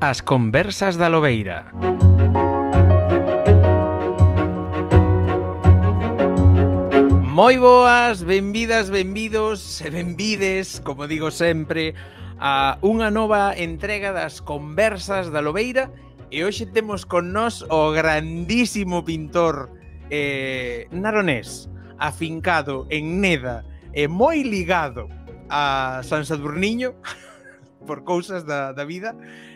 As conversas da Lobeira. Moi boas, benvidas, benvidos e benvides, como digo sempre, a unha nova entrega das conversas da Lobeira. E hoxe temos con nós o grandísimo pintor naronés, afincado en Neda e moi ligado a San Sadurniño por cousas da vida,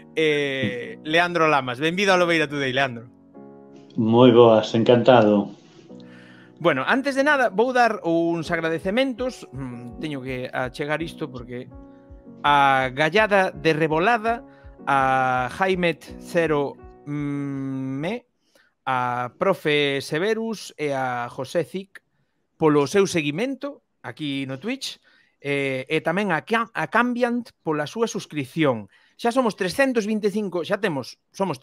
Leandro Lamas. Benvido a Lobeira Today, Leandro. Moi boas, encantado. Bueno, antes de nada, vou dar uns agradecementos. Teño que achegar isto porque a Gallada de Rebolada, a Jaimet 0 Me, a Profe Severus e a José Zic polo seu seguimento aquí no Twitch, e tamén a Cambiant pola súa suscripción. Xa somos 325, somos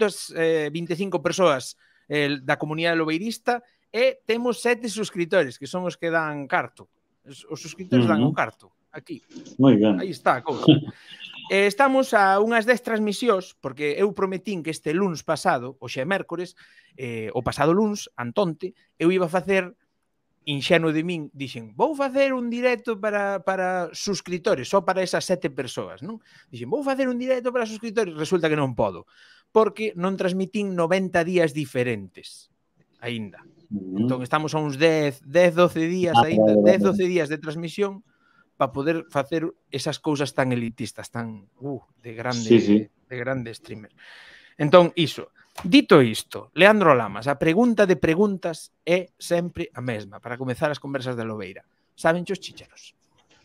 325 persoas da comunidade lobeirista e temos 7 suscriptores, que son os que dan carto. Os suscriptores dan o carto, aquí. Moi ben. Aí está a cousa. Estamos a unhas 10 transmisións, porque eu prometín que este luns pasado, hoxe é mércores, o pasado luns, antonte, eu iba a facer, inxenuo de min, dixen, vou facer un directo para suscriptores, só para esas 7 persoas, non? Dixen, vou facer un directo para suscriptores, resulta que non podo, porque non transmitín 90 días diferentes, aínda. Entón estamos a uns 10, 12 días aínda, 10, 12 días de transmisión para poder facer esas cousas tan elitistas, tan de grande streamer. Entón, iso. Dito isto, Leandro Lamas, a pregunta de preguntas é sempre a mesma para comezar as conversas da Lobeira. Saben os chícharos?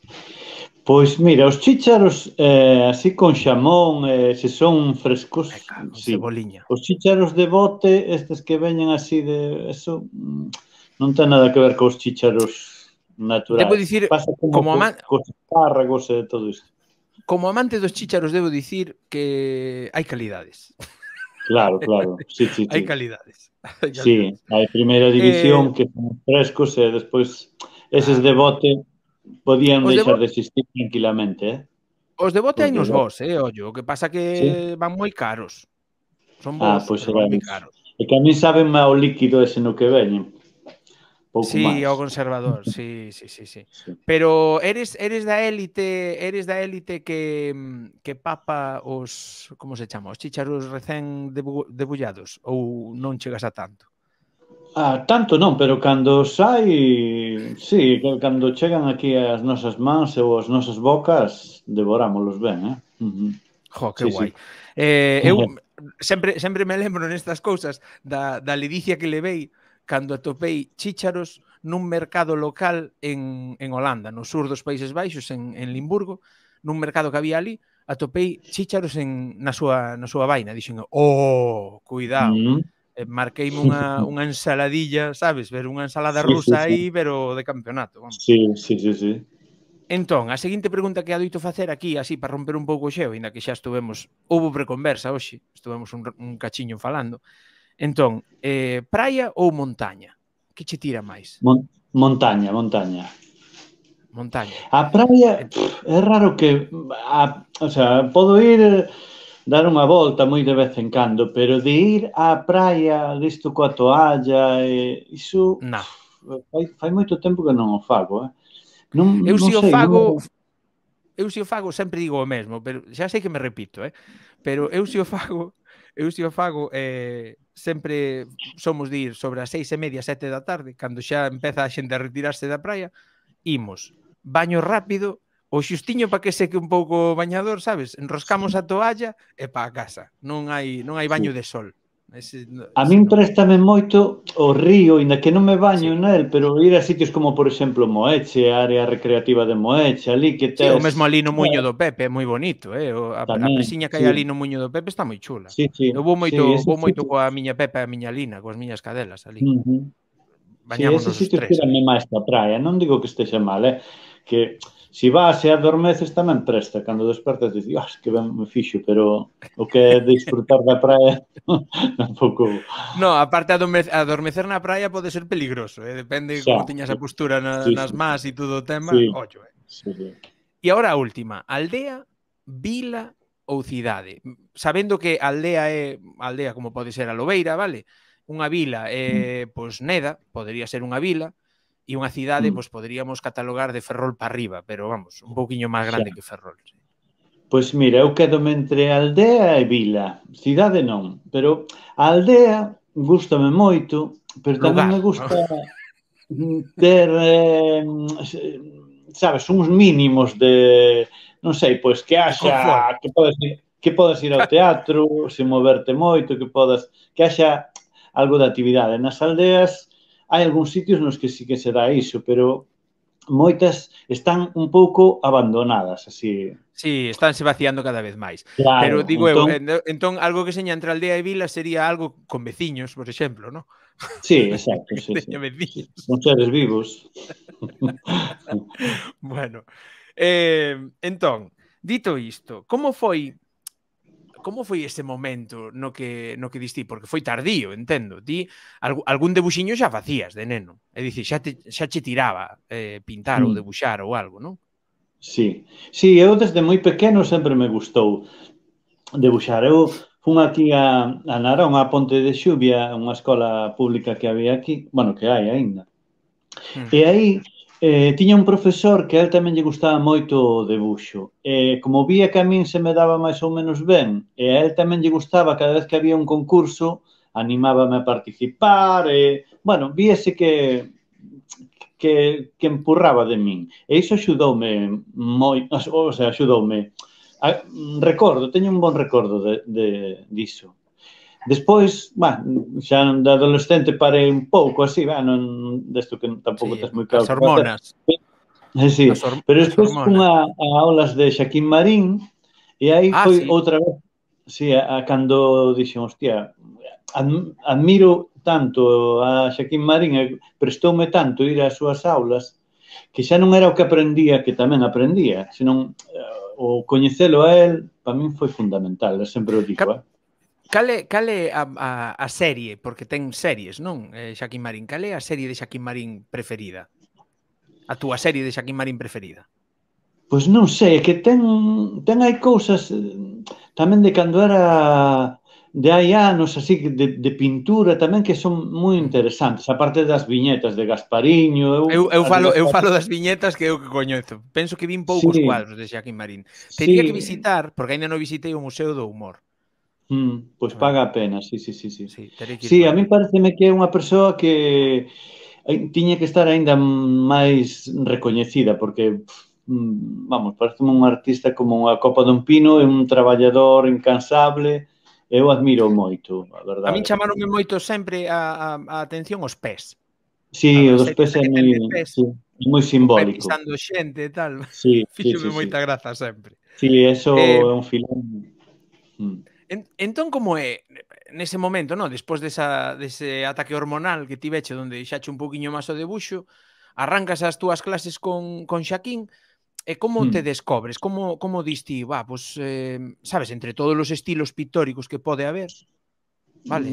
Pois mira, os chícharos así con xamón, se son frescos, sí. Ceboliña. Os chícharos de bote, estes que veñen así de eso, non ten nada que ver cos chícharos naturais. Debo dicir, pasa como cos espárragos e todo isto. Como amante dos chícharos debo dicir que hai calidades. Claro, sí. Hai calidades. Sí, hai primeira división que son frescos e despois eses de bote podían deixar de existir tranquilamente, Os de bote hai nos vos, ollo. O que pasa que van moi caros. Son vos, pois pero van moi caros. É que a mí saben máis o líquido ese no que veñen. Pouco máis. Sí, ao conservador, sí. Pero eres da élite que papa os, como se chama, os chícharos recén debullados, ou non chegas a tanto? Tanto non, pero cando sí, cando chegan aquí as nosas mans ou as nosas bocas, devorámolos ben, Jo, que guai. Eu sempre me lembro nestas cousas da ledicia que levei cando atopei chícharos nun mercado local en Holanda, no sur dos Países Baixos, en Limburgo, nun mercado que había ali, atopei chícharos na súa vaina. Dixen, cuidado. Marqueime unha ensaladilla, sabes? Ver unha ensalada rusa aí, pero de campeonato. Vamos. Sí. Entón, a seguinte pregunta que adoito facer aquí, así, para romper un pouco o xeo, ainda que xa houve preconversa hoxe, estuvemos un cachiño falando. Entón, praia ou montaña? Que che tira máis? Montaña. Montaña. A praia, é raro que... o sea, podo ir... dar unha volta moi de vez en cando, pero de ir á praia, listo coa toalla, iso fai moito tempo que non o fago, Eu se o fago, sempre digo o mesmo, pero xa sei que me repito, pero eu se o fago, sempre somos de ir sobre as 6:30, 7 da tarde, cando xa empeza a xente a retirarse da praia, imos, baño rápido, o xustiño para que seque un pouco o bañador, sabes? Enroscamos a toalla e para a casa. Non hai baño de sol. A min préstame moito o río, inda que non me baño nel, pero ir a sitios como, por exemplo, Moeche, a área recreativa de Moeche, ali que tes... Sí, o mesmo ali no Muiño do Pepe, é moi bonito, a presiña que hai ali no Muiño do Pepe está moi chula. Eu vou moito coa miña Pepe e a miña Lina, coas miñas cadelas ali. Bañámonos os tres. Eses sitios tiranme máis pa praia, non digo que estexa mal, que... Si vas e adormeces tamén presta, cando despertas dices, que ben me fixo, pero o que é disfrutar da praia tampouco... No, aparte adormecer na praia pode ser peligroso, depende como tiñas a postura nas más e todo o tema, ollo. E agora a última, aldea, vila ou cidade? Sabendo que aldea como pode ser a Lobeira, vale? Unha vila pois Neda, podería ser unha vila, e unha cidade pois poderíamos catalogar de Ferrol para arriba, pero vamos, un pouquiño máis grande que Ferrol. Pois mira, eu quedome entre aldea e vila. Cidade non, pero a aldea gústame moito, pero tamén me gusta ter, sabes, uns mínimos de, non sei, pois que haxa, que podas ir ao teatro, se moverte moito, que haxa algo de actividade. Nas aldeas hai algúns sitios nos que sí que se dá iso, pero moitas están un pouco abandonadas, así. Sí, estánse vaciando cada vez máis. Claro, pero digo entón algo que seña entre aldea e vila sería algo con veciños, por exemplo, ¿no? Sí, exacto, sí. Son seres vivos. Bueno, entón, dito isto, como foi ese momento no que diste? Porque foi tardío, entendo. Ti algún debuxiño xa facías de neno. É dicir, xa che tiraba pintar ou debuxar ou algo, non? Sí, eu desde moi pequeno sempre me gustou debuxar. Eu fun aquí a Narón, a Ponte de Xuvia, unha escola pública que había aquí, bueno, que hai aínda. E aí tiña un profesor que a él tamén lle gustaba moito o debuxo. E como vía que a min se me daba máis ou menos ben, e a él tamén lle gustaba cada vez que había un concurso, animábame a participar, e, bueno, víese que empurraba de min. E iso axudoume axudoume. Teño un bon recordo diso. Despois, xa de adolescente parei un pouco así, desto que tampouco tes moi claro. As hormonas. Sí, pero despois fun a aulas de Xaquín Marín e aí foi outra vez, cando dixen, hostia, admiro tanto a Xaquín Marín e prestoume tanto ir ás súas aulas que xa non era o que aprendía, que tamén aprendía, senón o coñecelo a él, para min foi fundamental, sempre o digo, Cal é a serie, porque ten series, non, Xaquín Marín? Cal é a serie de Xaquín Marín preferida? A túa serie de Xaquín Marín preferida? Pois non sei, é que ten hai cousas tamén de cando era de hai anos, así, de pintura tamén que son moi interesantes, aparte das viñetas de Gaspariño. Eu falo das viñetas que eu que coñezo. Penso que vin poucos cuadros de Xaquín Marín. Tería que visitar, porque ainda non visitei o Museo do Humor. Pois paga a pena, sí. Sí, a mí pareceme que é unha persoa que tiña que estar aínda máis recoñecida, porque, vamos, pareceme un artista como a copa dun pino, é un traballador incansable. Eu admiro moito, a verdade. A min chamaronme moito sempre a atención os pés. Sí, o dos pés é moi simbólico. O pé pisando xente e tal. Sí. Fíxome moita graza sempre. Sí, eso é un filón. Entón, como é nese momento, non? Despois dese ataque hormonal que tiveche, onde xache un pouquiño máis o debuxo, arrancas as túas clases con Xaquín. E como te descobres? Como diste, pois, sabes, entre todos os estilos pictóricos que pode haber, vale,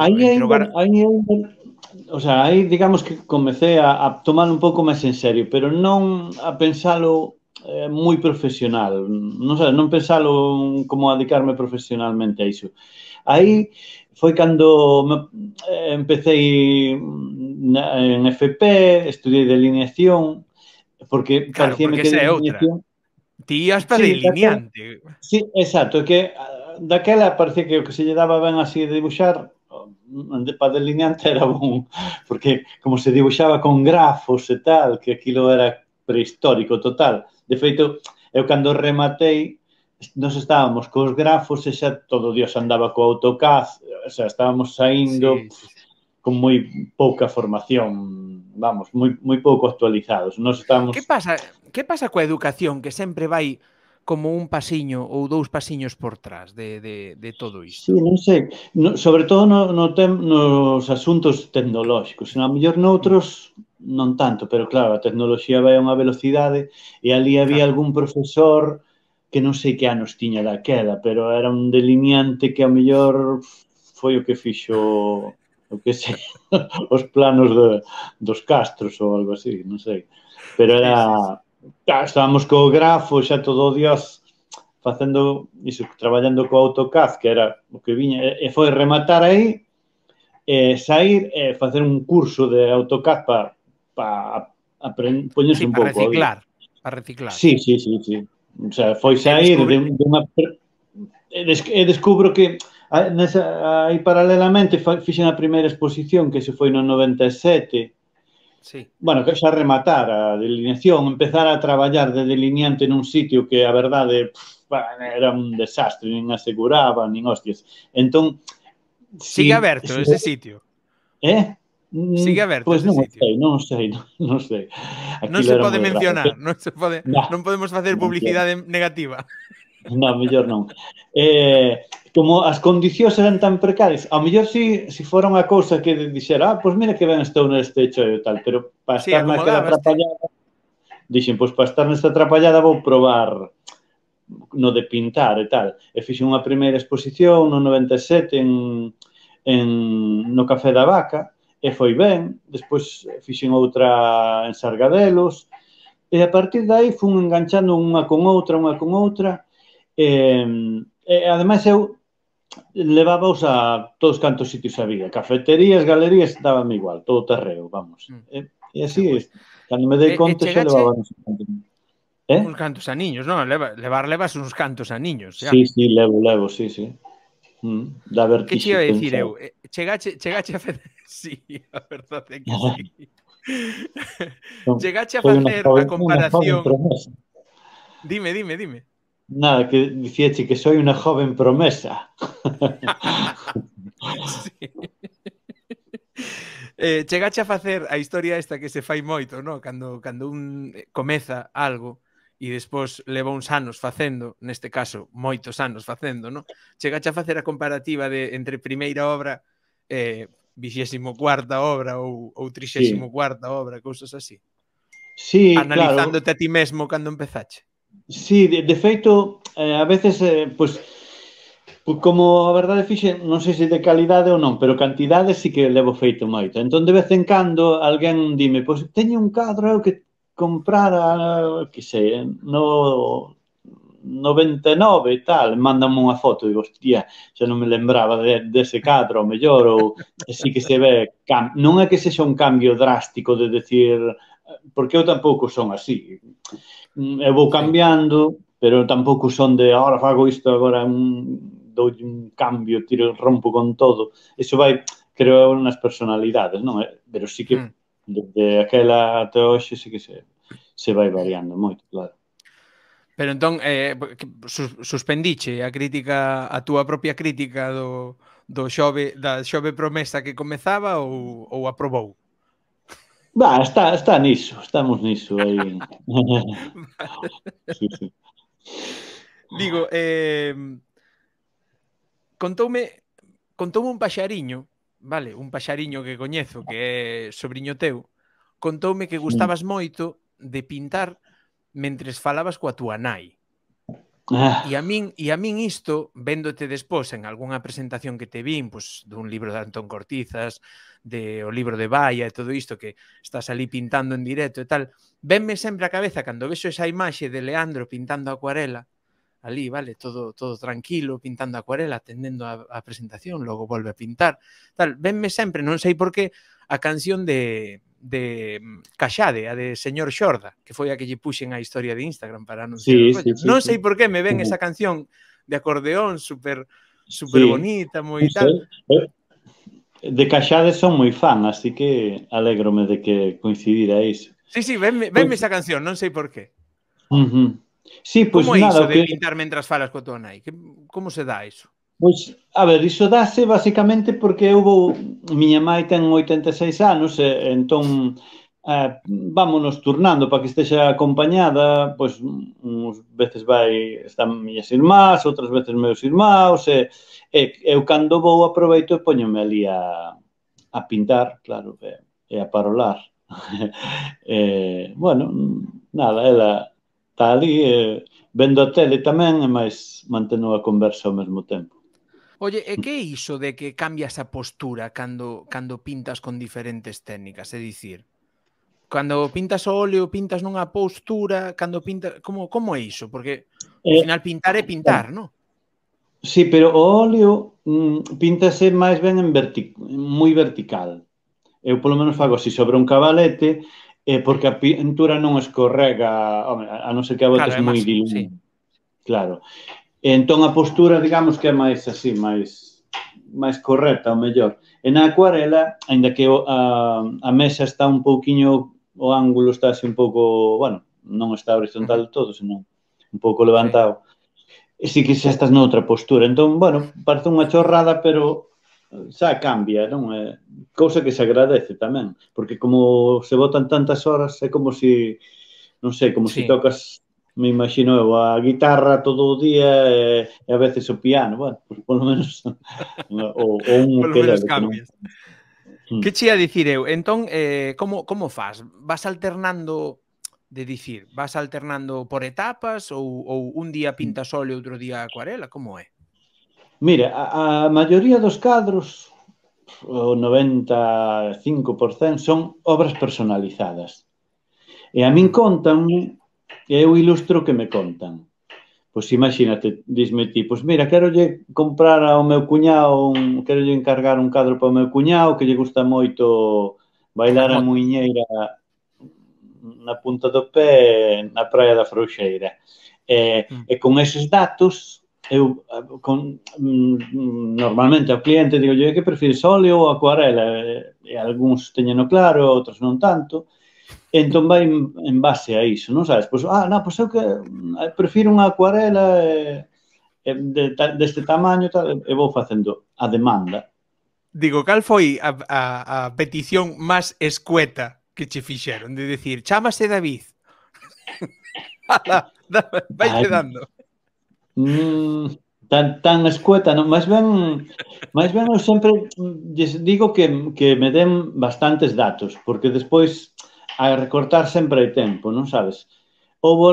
aí digamos que comecei a tomar un pouco máis en serio, pero non a pensalo moi profesional, non pensalo como a dedicarme profesionalmente a iso. Aí foi cando empecé en FP, estudiei delineación, porque parecíame que delineación... Ti ibas para delineante. Sí, exacto, que daquela parecía que o que se lle daba ben así de dibuixar, para delineante era bon, porque como se dibuixaba con grafos e tal, que aquilo era prehistórico total. De feito, eu cando rematei, nos estábamos cos grafos e xa todo Dios andaba co AutoCAD, o sea, estábamos saindo con moi pouca formación, vamos, moi pouco actualizados. Nos estábamos... Que pasa coa educación que sempre vai como un pasiño ou dous pasiños por trás de todo isto? Sí, non sei. Sobre todo nos asuntos tecnolóxicos. A mellor noutros non tanto, pero claro, a tecnoloxía vai a unha velocidade e ali había algún profesor que non sei que anos tiña daquela, pero era un delineante que a mellor foi o que fixo o que sei, os planos dos castros ou algo así, non sei. Pero era... Estábamos co grafo, xa todo Dios facendo iso, traballando co AutoCAD, que era o que viña, e foi rematar aí, sair e facer un curso de AutoCAD para poñerse Sí, un para pouco ao día. reciclar. Para reciclar. Sí, sí, sí, sí. O sea, foi E sair de unha... E descubro que aí paralelamente fixen a primeira exposición, que se foi no 97. Sí. Bueno, que xa rematar a delineación, empezar a traballar de delineante nun sitio que a verdade era un desastre, nin aseguraba, nin hostias. Entón, Sigue aberto ese sitio. Sigue aberto Pois ese sitio. non sei. Non Aquilo se era pode moi raro. mencionar, non podemos facer publicidade negativa. Non, mellor non. Como as condicións eran tan precarias, ao mellor si fora unha cousa que dixera, pois mira que ben estou neste chollo e tal, pero para Sí, estar naquela acomodábaste. atrapallada, dixen, pois para estar nesta atrapallada vou probar no de pintar e tal. E fixen unha primeira exposición no 97 no Café da Vaca, e foi ben. Despois fixen outra en Sargadelos, e a partir de aí fun enganchando unha con outra, ademais eu levábaos a todos cantos sitios había, cafeterías, galerías, dábame igual, todo terreo, vamos. E así, cando me dei conta xa levaba uns cantos. Uns cantos aniños, non? Levas uns cantos aniños, xa. Sí, levo, sí. Da Que che vertixe iba a dicir pensar. eu? Chegache a facer... Sí, a verdade é que sí. Chegache a facer a comparación... Dime. Nada, que dicíache que soy unha joven promesa. Sí. Chegache a facer a historia esta que se fai moito, no? Cando un comeza algo e despois leva uns anos facendo, neste caso, moitos anos facendo, no? Chegache a facer a comparativa entre primeira obra, 24ª obra ou 34ª obra, cousas así. Sí, analizándote a ti mesmo cando empezache. Sí, de feito, a veces, pois, como a verdade fixe, non sei se de calidade ou non, pero cantidade sí que levo feito moito. Entón, de vez en cando, alguén dime, pois, teño un cadro eu que comprara, que sei, no 99 e tal, mándame unha foto, digo, hostia, xa non me lembraba dese cadro, ao mellor, ou sí que se ve, non é que sexa un cambio drástico de decir, porque eu tampouco son así, eu vou cambiando, pero tampouco son de, agora fago isto, agora dou un cambio, rompo con todo, iso vai, creo, nas personalidades, non? Pero sí que, desde aquela até hoxe, sí que se vai variando moito, claro. Pero entón, suspendiche a crítica, a túa propia crítica da xove promesa que comezaba ou aprobou? Está niso, estamos niso aí. Sí. Digo, contoume un paxariño, vale, un paxariño que coñezo, que é sobriño teu, contoume que gustabas moito de pintar mentres falabas coa túa nai. E a min isto, véndote despois en algunha presentación que te vin, pois, dun libro de Antón Cortizas, o libro de Baia e todo isto que estás ali pintando en directo e tal, venme sempre a cabeza cando vexo esa imaxe de Leandro pintando acuarela, ali, vale, todo tranquilo, pintando acuarela, atendendo a presentación, logo volve a pintar, tal, venme sempre, non sei por qué, a canción de Caxade, a de Señor Xorda, que foi a que lle puxen a historia de Instagram para anunciar o rollo. Non sei por qué me ven esa canción de acordeón super bonita, moi tal. De Caxade son moi fan, así que alégrome de que coincidira iso. Sí, venme esa canción, non sei por qué. Sí, pois como é nada, iso de pintar mentras falas coa tua nai? Como se dá iso? Pois, a ver, iso dáse basicamente porque miña mãe ten 86 anos, entón vámonos turnando para que estexa acompañada, pois uns veces están miñas irmás, outras veces meus irmãos, e eu cando vou aproveito e póñome ali a pintar, claro, e a parolar. Bueno, nada, ela está ali vendo a tele tamén, e máis mantendo a conversa ao mesmo tempo. Oye, e que é iso de que cambias a postura cando pintas con diferentes técnicas? É dicir, Cando pintas o óleo, pintas nunha postura, cando pintas... Como é iso? Porque, ao final, pintar é pintar, non? Sí, pero o óleo píntase máis ben moi vertical. Eu, polo menos, fago así sobre un cabalete, porque a pintura non escorrega, a non ser que a voltes moi diluída. Claro. Entón, a postura, digamos, que é máis así, máis correcta, o mellor. E na acuarela, aínda que a mesa está un pouquiño, o ángulo está así un pouco, bueno, non está horizontal de todo, senón un pouco levantado. E si que xa estás noutra postura. Entón, bueno, parece unha chorrada, pero xa cambia, non? Cousa que se agradece tamén, porque como se botan tantas horas, é como si, non sei, como si tocas, me imagino eu, a guitarra todo o día e a veces o piano, bueno, pues, polo menos o un polo menos cambias. Que che ia dicir eu? Entón, como faz? Vas alternando, de dicir, vas alternando por etapas ou un día pintas óleo e outro día acuarela? Como é? Mira, a maioría dos cadros, o 95%, son obras personalizadas. E a min contanme, e eu ilustro que me contan. Pois imagínate, disme ti, pois mira, querolle comprar ao meu cuñado, querolle encargar un cadro para o meu cuñado que lle gusta moito bailar a muiñeira na punta do pé na praia da Frouxeira. E con eses datos, eu normalmente ao cliente digo, que prefires, óleo ou acuarela? E algúns teñeno claro, outros non tanto. Entón vai en base a iso, non sabes? Pois, pois eu que prefiro unha acuarela deste tamaño e vou facendo a demanda. Digo, cal foi a petición máis escueta que che fixeron? De decir, chámase David. Vai dando. Tan escueta, non? Máis ben eu sempre digo que me den bastantes datos, porque despois a recortar sempre hai tempo, non sabes? Houve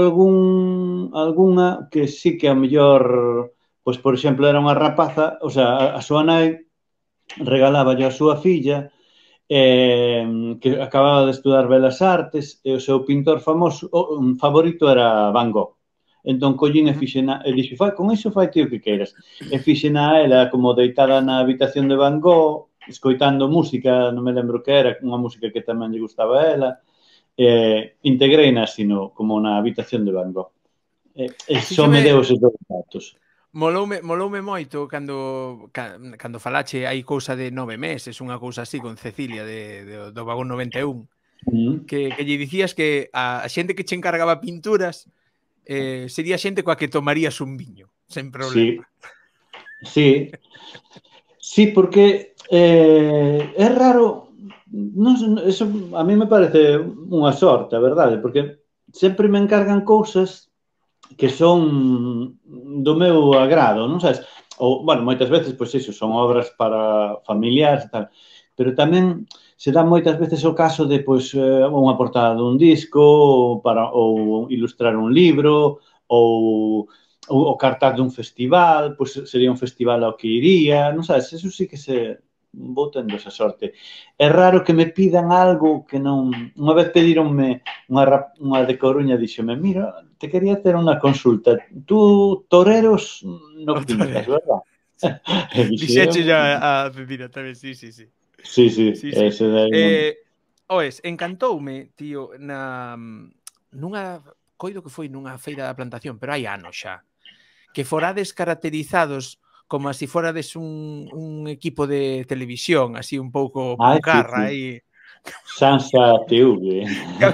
algunha que sí que a mellor, pois, por exemplo, era unha rapaza, o sea, a súa nai regalaba a súa filla que acababa de estudar Belas Artes e o seu pintor favorito era Van Gogh. Entón, collín e fixena, e dixo, con iso fai ti o que queiras. E fixena a ela como deitada na habitación de Van Gogh, escoitando música, non me lembro que era, unha música que tamén lle gustaba a ela, integreina así como na habitación de Van Gogh. E só me deu eses dos datos. Moloume moito cando falache hai cousa de 9 meses, unha cousa así con Cecilia do Vagón 91, que lle dicías que a xente que che encargaba pinturas sería xente coa que tomarías un viño, sen problema. Sí, porque é raro, eso a mí me parece unha sorte, a verdade, porque sempre me encargan cousas que son do meu agrado, non sabes? Ou, bueno, moitas veces, pois iso, son obras para familiares e tal, pero tamén se dá moitas veces o caso de, pois, unha portada dun disco, ou ilustrar un libro, ou o cartaz dun festival, pois sería un festival ao que iría, non sabes? Eso sí que vou tendo esa sorte. É raro que me pidan algo que non... Unha vez pedironme unha de Coruña, díxome, mira, te quería hacer unha consulta. Tú, toreros, non pintas, verdad? Dixeche xa a Cecilia tamén, sí. Sí. Ese daí Oes, encantoume, tío, nunha... Coido que foi nunha feira da plantación, pero hai anos xa, que forades caracterizados como se forades un equipo de televisión, así un pouco puncarra aí. Sansa TV.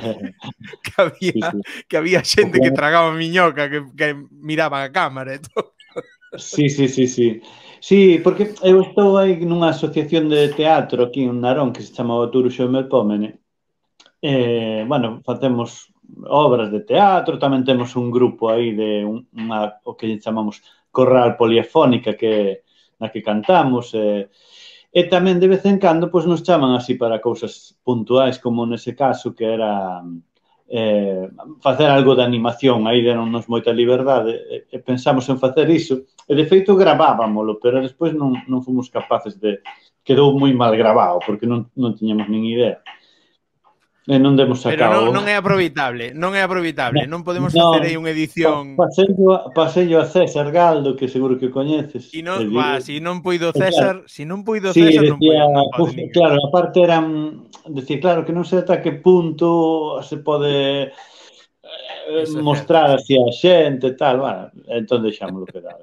Que había xente que tragaba miñoca, que miraba a cámara e todo. Sí. Sí, porque eu estou aí nunha asociación de teatro aquí en Narón que se chama o Turuxo e Melpómene. Bueno, facemos obras de teatro, tamén temos un grupo aí de o que chamamos corral poliafónica na que cantamos e tamén de vez en cando pois nos chaman así para cousas puntuais como nese caso que era facer algo de animación, aí deronnos moita liberdade e pensamos en facer iso e de feito gravábamolo, pero despois non fomos capaces de... Quedou moi mal gravado porque non tiñamos nin idea. E non demos a Pero cabo. non é aproveitable, non podemos facer aí Non, unha edición... pasello a César Galdo, que seguro que coñeces. Si non puido Claro, César, non puido sí, César, non decía, pode ninguén. claro, aparte decía, claro, que non sei ata que punto se pode Iso é certo, mostrar sí. así a xente e tal, bueno, entón deixámoslo quedar.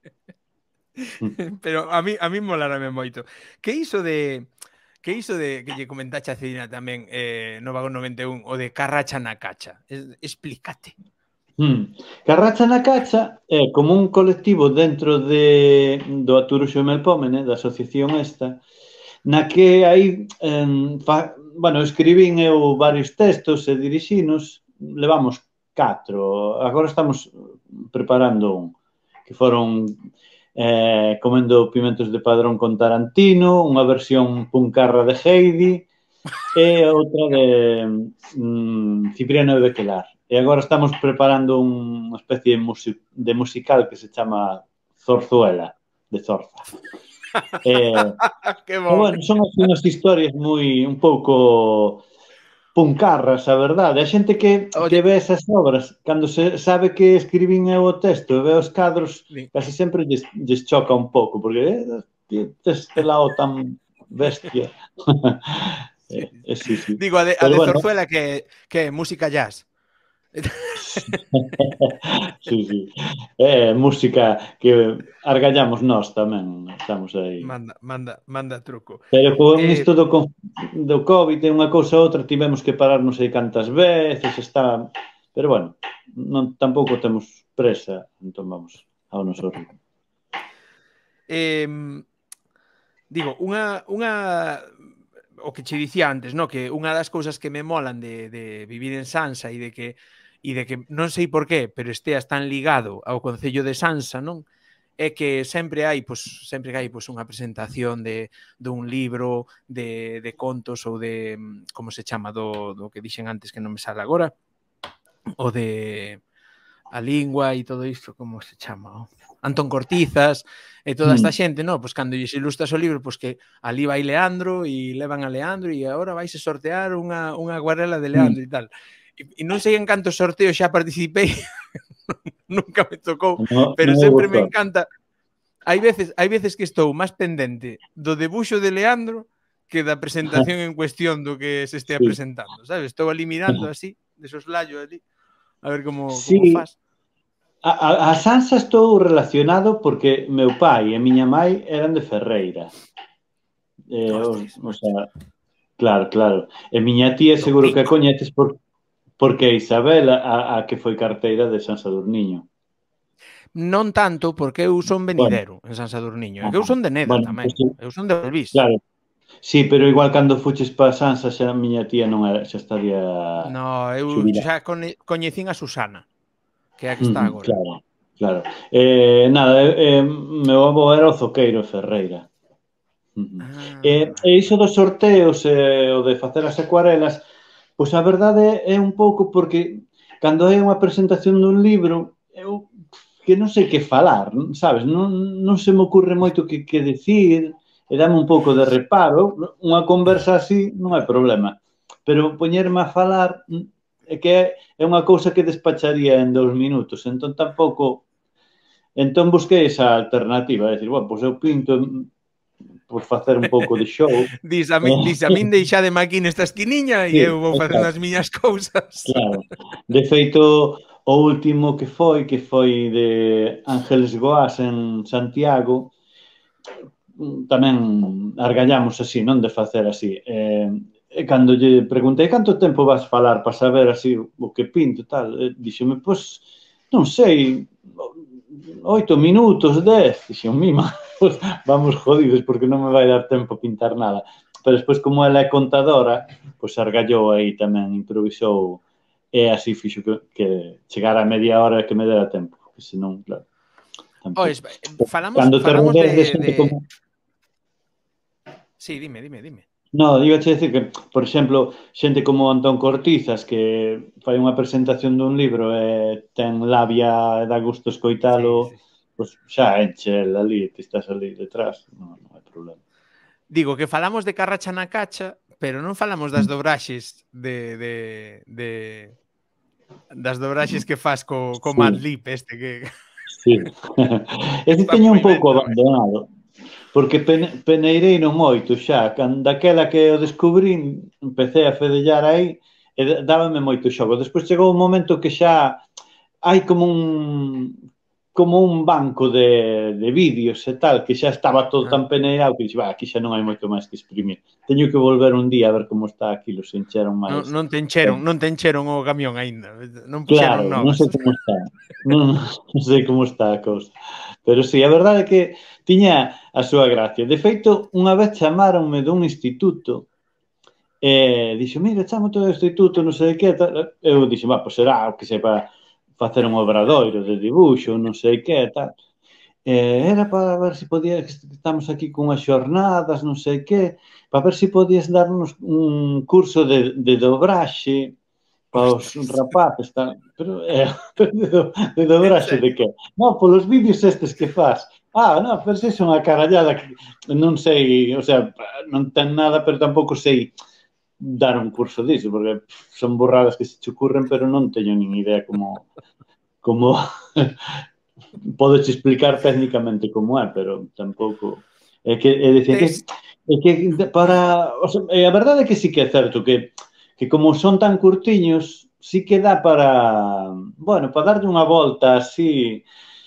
Pero a mí molarame moito. Que iso de que lle comentache a Celina tamén no Vagón 91, o de Carracha na Cacha. Explícate. Carracha na Cacha é como un colectivo dentro do Aturuxo Melpómene, da asociación esta, na que hai, bueno, escribín eu varios textos e dirixinos, levamos 4, agora estamos preparando un, que foron Comendo pimentos de Padrón con Tarantino, unha versión puncarra de Heidi e outra de Cipriano de Bequelar. E agora estamos preparando unha especie de musical que se chama Zorzuela, de Zorza. Que bon. Bueno, son así unhas historias moi un pouco puncarras, a verdade. A xente que ve esas obras, cando se sabe que escribín eu o texto e ve os cadros, casi sempre lles choca un pouco, porque este lado tan bestia. Sí. Digo, a de Zorzuela que é música jazz. Sí. Música que argallamos nós tamén, estamos aí. Manda truco. Pero con isto do COVID e unha cousa ou outra tivemos que parar non sei cantas veces, pero bueno, tampouco temos presa, entón vamos ao noso ritmo. Digo, o que che dicía antes, no? Que unha das cousas que me molan de vivir en Sansa e de que non sei por qué, pero esteas tan ligado ao Concello de Sansa, non? É que sempre hai unha presentación dun libro de contos ou de, como se chama, do que dixen antes que non me sale agora, o de a lingua e todo isto, como se chama? Antón Cortizas e toda esta xente, no? Pois cando lles ilustras o libro, pois que ali vai Leandro e levan a Leandro e agora vais a sortear unha aguarela de Leandro e tal. E non sei en cantos sorteos xa participei, nunca me tocou, pero sempre me encanta. Hai veces que estou máis pendente do debuxo de Leandro que da presentación en cuestión do que se estea presentando, sabes? Estou ali mirando así, de soslayo ali, a ver como faz. A Sansa estou relacionado porque meu pai e miña mãe eran de Ferreira. O sea, claro. E miña tía seguro que a coñeces porque Isabel, a que foi carteira de San Sadurniño. Non tanto, porque eu son venidero en San Sadurniño. Eu son de Neda tamén. Eu son de Belvís. Claro. Sí, pero igual cando fuches para Sansa xa a miña tía non era, xa estaría... No, eu xa coñecín a Susana, que é a que está agora. Claro. Nada, meu avó era o Zoqueiro Ferreira. E iso dos sorteos e o de facer as acuarelas, pois a verdade é un pouco porque cando hai unha presentación dun libro, eu que non sei que falar, sabes? Non se me ocurre moito que dicir, e dame un pouco de reparo. Unha conversa así non hai problema, pero poñerme a falar é que é unha cousa que despacharía en 2 minutos, entón tampouco... Entón busquei esa alternativa, é dicir, bueno, pois eu pinto por facer un pouco de show. Dis a min deixademe aquí nesta esquiniña e eu vou facendo as miñas cousas. Claro. De feito, o último que foi de Ángeles Goás en Santiago, tamén argallamos así, non de facer así. E cando lle preguntei canto tempo vas falar para saber así o que pinto e tal, dixome, pois, non sei, 8 minutos, 10, dixen, mima, pues, vamos jodidos porque non me vai dar tempo a pintar nada. Pero despois, como ela é contadora, pois argallou aí tamén, improvisou, e así fixo que chegara a media hora que me dera tempo, porque senón, claro, Ois, falamos de... Sí, dime. No, dígoche decir que, por exemplo, xente como Antón Cortizas, que fai unha presentación dun libro e ten labia e dá gusto escoitalo, pois xa enche ali, ti estás ali detrás, non hai problema. Digo que falamos de Carracha na Cacha pero non falamos das dobraxes das dobraxes que fas co Madlib este que Sí. Ese están teño un moi ben pouco tamén. abandonado, porque peneirei non moito xa, daquela que o descubrín, empecé a fedellar aí, e dábame moito xogo. Despois chegou un momento que xa hai como un banco de vídeos e tal, que xa estaba todo tan peneirado que dixo, aquí xa non hai moito máis que exprimir. Teño que volver un día a ver como está aquilo, se encheron máis. Non te encheron o camión aínda, non Claro, puxeron non novas. sei como está. Non sei como está a cousa. Pero sí, a verdade é que tiña a súa gracia. De feito, unha vez chamaronme dun instituto e dixo, mira, chamo todo o instituto, non sei que, tal. Eu dixo, pois será o que sepa facer un obradoiro de dibuixo, non sei que, tal. Era para ver se podía, estamos aquí con as xornadas, non sei que, para ver se podías darnos un curso de dobraxe para os rapaces, tal. Pero de dobraxe de que? Non, polos vídeos estes que faz. Non, pero se son a carallada que non sei, o sea, non ten nada, pero tampouco sei dar un curso disso, porque son borradas que se te ocurren, pero non teño nin idea como podes explicar técnicamente como é, pero tampouco é que para, o sea, a verdade é que sí que é certo que como son tan curtiños, sí que dá para, bueno, para darlle unha volta así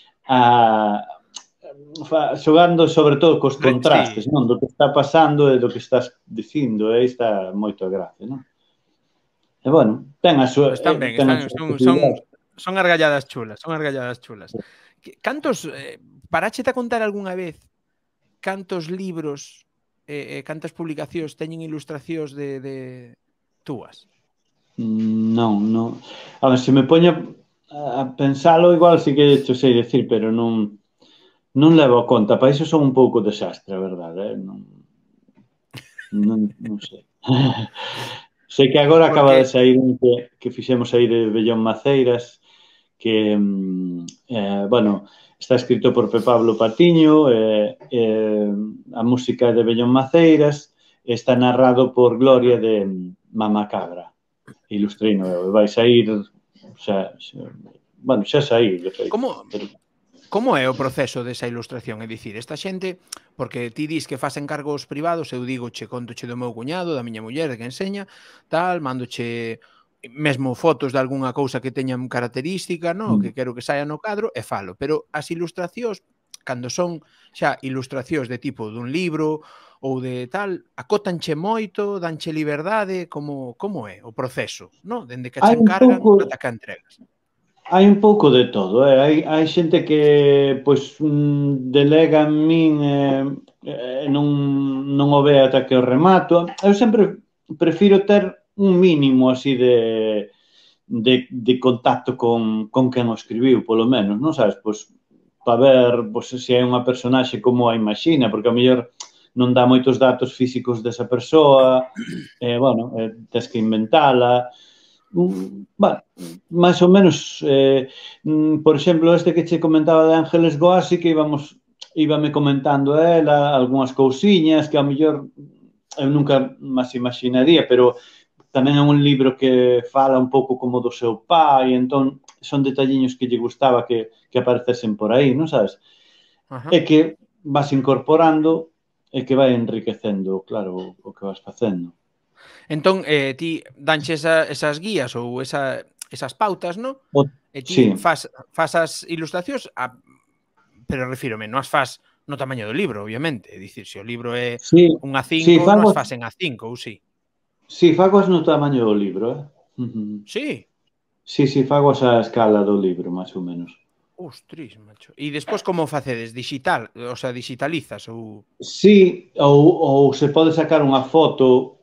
xogando sobre todo cos contrastes, non? Do que está pasando e do que estás dicindo, e aí está moito a gracia, non? E, bueno, ten a súa... Están ben, son argalladas chulas, son argalladas chulas. Cantos, paráchete a contar algunha vez cantos libros cantas publicacións teñen ilustracións de túas? Non. A ver, se me poño a pensalo, igual sí que te sei decir, pero non levo a conta. Para iso son un pouco desastre, a verdade, non sei. Sei que agora acaba de sair un que fixemos aí de Bellón Maceiras, que, bueno, está escrito por Pablo Patiño, a música é de Bellón Maceiras, está narrado por Gloria de Mama Cabra. Ilustreino eu, vai sair, bueno, xa saí, de feito. Como é o proceso desa ilustración? É dicir, esta xente, porque ti dis que fas encargos privados, eu digo, contoche do meu cuñado, da miña muller, que enseña, tal, mandoche mesmo fotos de algunha cousa que teñan característica, no, que quero que saia no cadro, e falo. Pero as ilustracións, cando son xa ilustracións de tipo dun libro ou de tal, acótanche moito, danche liberdade, como é o proceso, no? Dende que che encargan ata que entregas. Hai un pouco de todo, hai xente que pois delega en min non o ve ata que o remato. Eu sempre prefiro ter un mínimo así de contacto con quen o escribiu, polo menos, non sabes? Pois para ver se hai unha personaxe como a imagina, porque a mellor non dá moitos datos físicos desa persoa, bueno, tens que inventala. Bueno, máis ou menos, por exemplo, este que che comentaba de Ángeles Goa, sí que íbame comentando ela algunhas cousiñas que a mellor eu nunca máis imaginaría, pero tamén é un libro que fala un pouco como do seu pai, entón son detalliños que lle gustaba que aparecesen por aí, non sabes? E que vas incorporando e que vai enriquecendo, claro, o que vas facendo. Entón, ti danche esas guías ou esas pautas, non? E ti fas as ilustracións, pero refírome, non as fas no tamaño do libro, obviamente. É dicir, se o libro é un A5, non as fas en A5, ou si? Si, fagoas no tamaño do libro, Si? Si, fagoas a escala do libro, máis ou menos. Ostris, macho. E despois como facedes? Digital? O sea, digitalizas ou... Si, ou se pode sacar unha foto,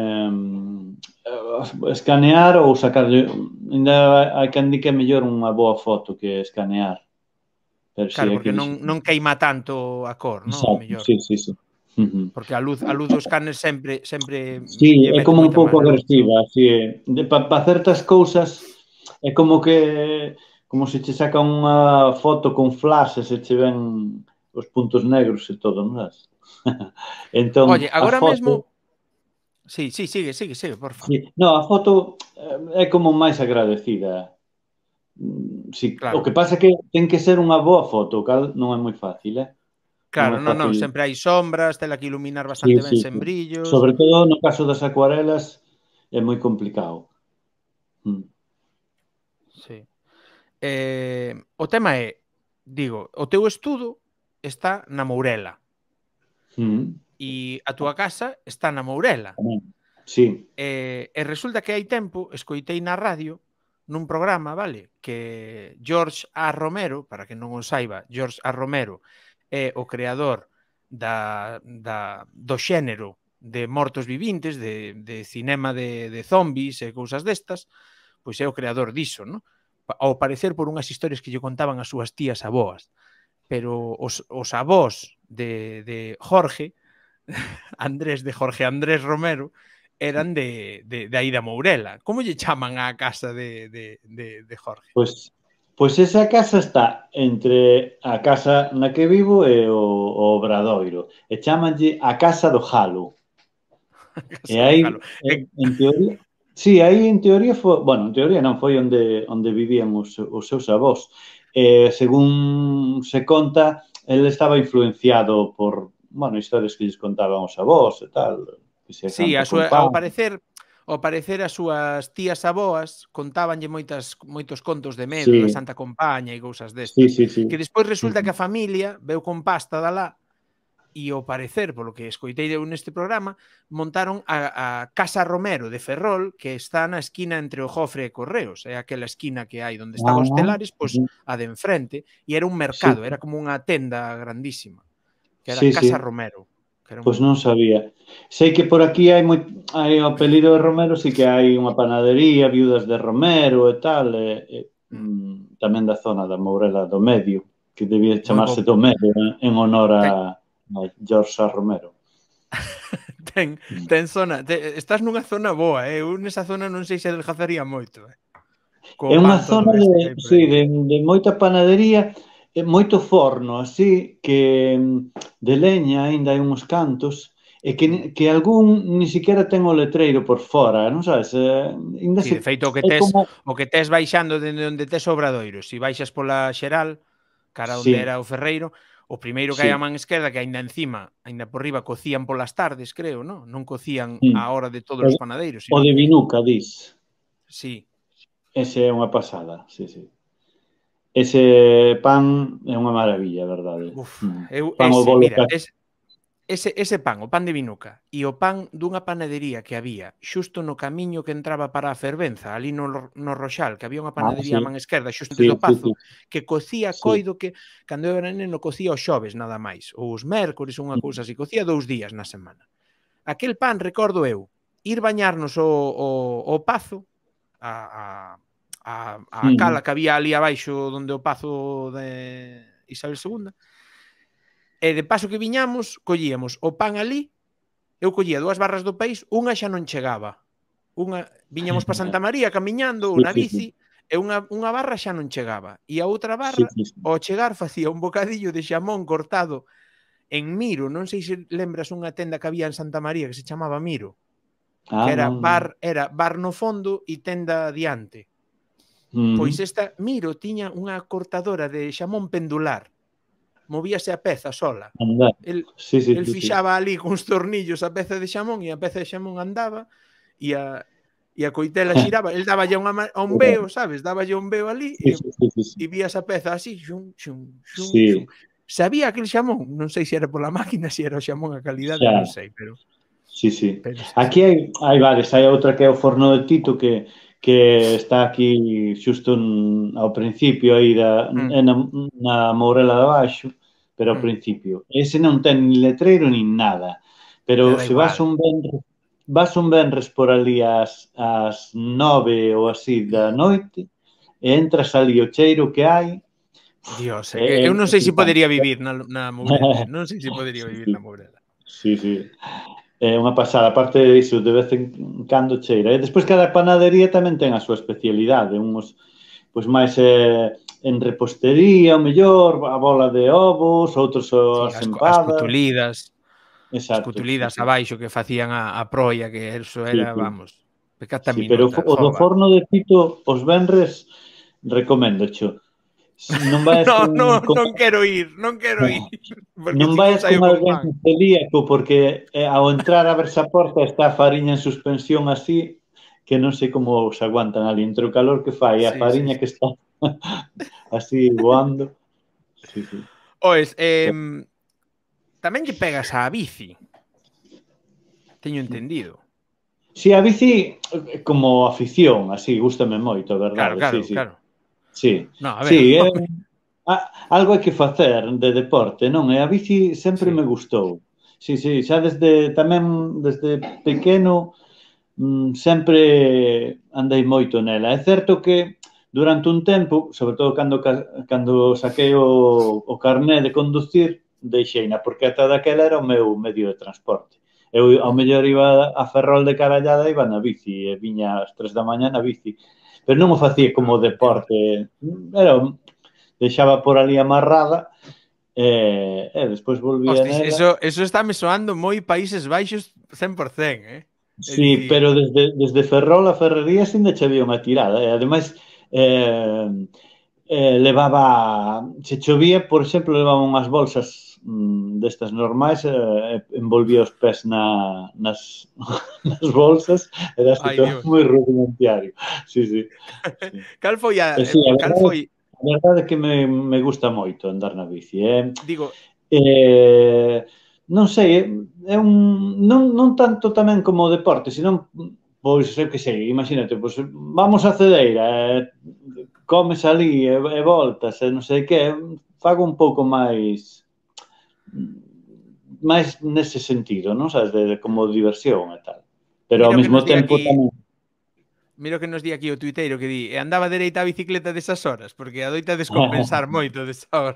escanear ou sacarlle... Ainda hai que indique mellor unha boa foto que escanear. Claro, porque non queima tanto a cor, non? Exacto, si. Porque a luz do escáner sempre sí, é como un pouco agresiva, así, para certas cousas é como se che saca unha foto con flash e se che ven os puntos negros e todo, non sabes? Entón, oye, agora a foto... mesmo... Sí, sí, sigue, porfa. Sí. No, a foto é como máis agradecida. Sí. O Claro, que pasa é que ten que ser unha boa foto, o cal non é moi fácil, eh? Non claro, é non, fácil. sempre hai sombras, tela que iluminar Sí, bastante ben sí, sen sí. brillos. Sobre todo no caso das acuarelas é moi complicado. Mm. Sí. O tema é, digo, o teu estudo está na Mourela Mm. e a túa casa está na Mourela. Tamén. Sí. E resulta que hai tempo escoitei na radio nun programa, vale, que George A. Romero, para que non o saiba, George A. Romero é o creador do xénero de mortos vivintes, de cinema de zombies e cousas destas, pois é o creador diso, non? Ao parecer por unhas historias que lle contaban as súas tías aboas. Pero os avós de Jorge, Andrés, de Jorge Andrés Romero, eran de aí da Mourela. Como lle chaman á casa de Jorge? Pois esa casa está entre a casa na que vivo e o Obradoiro. E chamanlle a Casa do Jalo. A E casa do aí, Jalo. en teoría, sí, aí en teoría foi, bueno, en teoría non foi onde vivían os seus avós. Según se conta, el estaba influenciado por, bueno, historias que lles contaban os avós e tal, que se Sí, canta con ao pan. parecer as súas tías aboas contábanlle moitos contos de medo da Sí, Santa Compaña e cousas sí, destas, sí, sí. que despois resulta que a familia veu con pasta de alá e ao parecer, polo que escoitei eu neste programa, montaron a Casa Romero de Ferrol, que está na esquina entre o Jofre e Correos, é aquela esquina que hai onde estaba os Ah, telares, pois a de enfrente, e era un sí, mercado, era como unha tenda grandísima, que era sí, Casa sí. Romero, que era Pois un... non sabía. Sei que por aquí hai o apelido de Romero, sí que hai unha panadería, viudas de Romero e tal, tamén da zona da Mourela do Medio, que debía moi chamarse bo. do Medio en honor Ten, a George A. Romero. estás nunha zona boa, eu nesa zona non sei se adelgazaría moito, É co unha pan todo zona este que hai por sí, aí. de moita panadería, e moito forno, así, que de leña aínda hai uns cantos, e que algún ni siquiera ten o letreiro por fora, non sabes? Aínda Sí, se de feito é como o que tes baixando dende onde tes Obradoiro, se baixas pola Xeral, cara onde sí, era o Ferreiro, o primeiro que hai á sí. man esquerda, que aínda encima, aínda por riba cocían polas tardes, creo, non? Non cocían Mm. á hora de todos O os de, panadeiros, o sino de que Vinuca, dis. sí. Ese é unha pasada, sí, sí. Ese pan é unha maravilla, verdade. Uf, Mm. eu Fan o ese, bolo mira, ese pan, o pan de Vinuca, e o pan dunha panadería que había xusto no camiño que entraba para a Fervenza, ali no Roxal, que había unha Ah, panadería á sí, man esquerda, xusto antes sí, do sí, Pazo, sí, que cocía sí. coido que, cando eu era neno, cocía os xoves nada máis, ou os mércores, unha cousa así, cocía 2 días na semana. Aquel pan, recordo eu, ir bañarnos o Pazo, a Mm. cala que había ali abaixo donde o Pazo de Isabel II, e de paso que viñamos, collíamos o pan ali, eu collía 2 barras do país, unha xa non chegaba. Viñamos para Santa María camiñando ou Sí, na sí, sí. bici e unha barra xa non chegaba. E a outra Sí, barra, sí, sí. ao chegar, facía un bocadillo de xamón cortado en Miro. Non sei se lembras unha tenda que había en Santa María que se chamaba Miro, que Ah, non, non. era bar no fondo e tenda diante. Pois Mm. esta Miro tiña unha cortadora de xamón pendular, movíase a peza sola. Andar. El, Sí, sí, el sí, sí. fixaba ali cuns tornillos a peza de xamón e a peza de xamón andaba e a coitela xiraba. El dáballe a un veo, sabes? Dáballe un veo ali Sí, sí, sí, sí, sí. e vías a peza así, xun, xun, xun, xun. Sí, Sabía aquel xamón? Non sei se era pola máquina, se era o xamón a calidade, xa. non sei, Sí, sí. pero sí, sí. Aquí hai varias. Hai outra que é o Forno de Tito que está aquí xusto ao principio aí Mm, na Mourela de Abaixo, pero ao mm. principio. Ese non ten ni letreiro ni nada. Pero Te da se igual. vas un venres por ali ás 9 ou así da noite e entras ali o cheiro que hai, Dios, é que é, eu non é sei se flipante. podería vivir na Mourela, non sei se podería Sí, vivir sí. na Mourela. Sí, sí. É unha pasada, aparte disso, de vez en cando cheira. E despois cada panadería tamén ten a súa especialidade, uns pois máis en repostería, o mellor, a bola de ovos, outros Sí, as as empadas. cutulidas. Exacto, sí, escutulidas sí. abaixo que facían a proia, que eso Sí, era, sí. vamos, pecata Sí, pero minuta, o do jova. forno de Tito os venres recomendo, cho. Non vais No, no, con non quero ir, non quero ir, porque non si non vayas con saio con alguén pan. celíaco porque ao entrar a verse a porta está a fariña en suspensión así que non sei como se aguantan ali entre o calor que fai e a Sí, sí, fariña sí. que está así voando. Sí, sí. Oes, tamén lle pegas á bici, teño entendido. Si, a bici como afición, así, gústame moito, a Claro, verdade, sí, claro, sí. claro. Sí, No, a ver, sí, algo hai que facer de deporte, non? E a bici sempre sí. me gustou. Sí, sí, xa desde tamén desde pequeno sempre andei moito nela. É certo que durante un tempo, sobre todo cando saquei o carné de conducir, deixeina, porque ata daquela era o meu medio de transporte. Eu ao mellor iba a Ferrol de Carallada, iba na bici, e viña ás 3 da mañá na bici. Pero non o facía como Entendo. deporte, era, deixaba por ali amarrada e despois volvía Hostis, nela. eso está me soando moi Países Baixos 100%, É Sí, dicir, pero desde Ferrol a Ferrerías ainda che había unha tirada. E ademais, levaba, se chovía, por exemplo, levaba unhas bolsas destas normais, envolvía os pés nas, nas bolsas, era así ai todo Dios. moi rudimentario. Sí, sí. Sí. Cal foi a E sí, cal foi, a verdade é que me gusta moito andar na bici. digo, Non sei, é un non tanto tamén como deporte, senón, pois, eu que sei, imagínate, pois, vamos á Cedeira, comes ali e voltas, e non sei que, fago un pouco máis nese sentido, non sabes, como diversión e tal. Pero ao mira o que mesmo nos di tempo aquí, tamén mira o que nos di aquí o tuiteiro que di, e andaba dereita a bicicleta desas horas, porque adoita descompensar moito desa hora.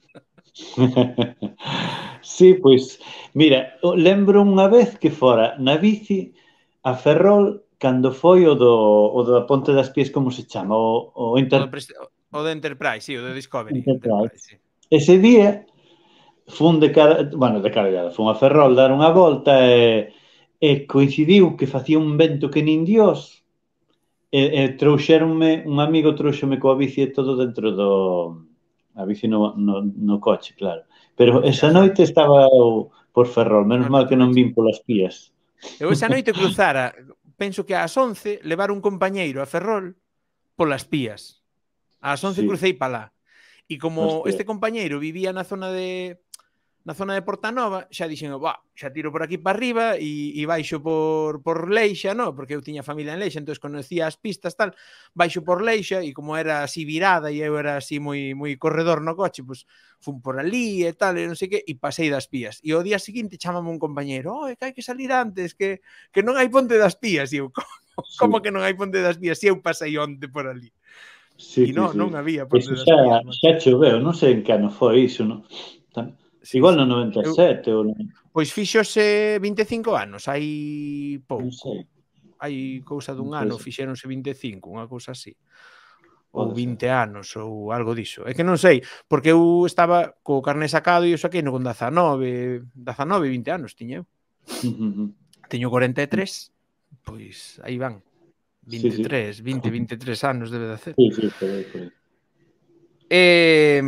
Sí, pois, mira, lembro unha vez que fora na bici a Ferrol cando foi o da Ponte das Pies, como se chama? O do Enterprise, sí, o do Discovery Enterprise. Enterprise, sí. Ese día fun bueno, de carallada, fun a Ferrol dar unha volta e coincidiu que facía un vento que nin Dios e trouxeronme, un amigo trouxome coa bici e todo dentro a bici no coche, claro. Pero esa Hostia, noite estaba por Ferrol, menos non mal te que non tocache. vin polas pías. Eu esa noite cruzara, penso que ás 11 levar un compañeiro a Ferrol polas pías. Ás 11 Sí, crucei pa lá. E como hostia, este compañeiro vivía na zona de Portanova, xa dixen, xa tiro por aquí para arriba e baixo por Leixa, no? Porque eu tiña familia en Leixa, entón conocía as pistas, tal, baixo por Leixa e como era así virada e eu era así moi corredor no coche, pues fun por ali e tal, e non sei que, e pasei das pías. E o día seguinte chamame un compañeiro, que hai que salir antes, que non hai ponte das pías. E eu, como sí, que non hai ponte das pías? E eu pasei onte por ali. sí, E sí, sí. non había Eso ponte das pías, macho. xa choveu, non sei en que ano foi iso, non? Sí, Igual no sí. 97 ou non, Pois fíxose 25 anos, hai non pouco. sei, Hai cousa dun pode ano, ser, fixéronse 25, unha cousa así. Ou pode ser. 20 anos, ou algo diso. É que non sei, porque eu estaba co carné sacado e eu saquei no con 19, 20 anos tiña eu. Teño 43, pois aí van. Sí, sí, 23, 20, 23 anos debe de hacer. sí, sí, por aí, por aí. Eh,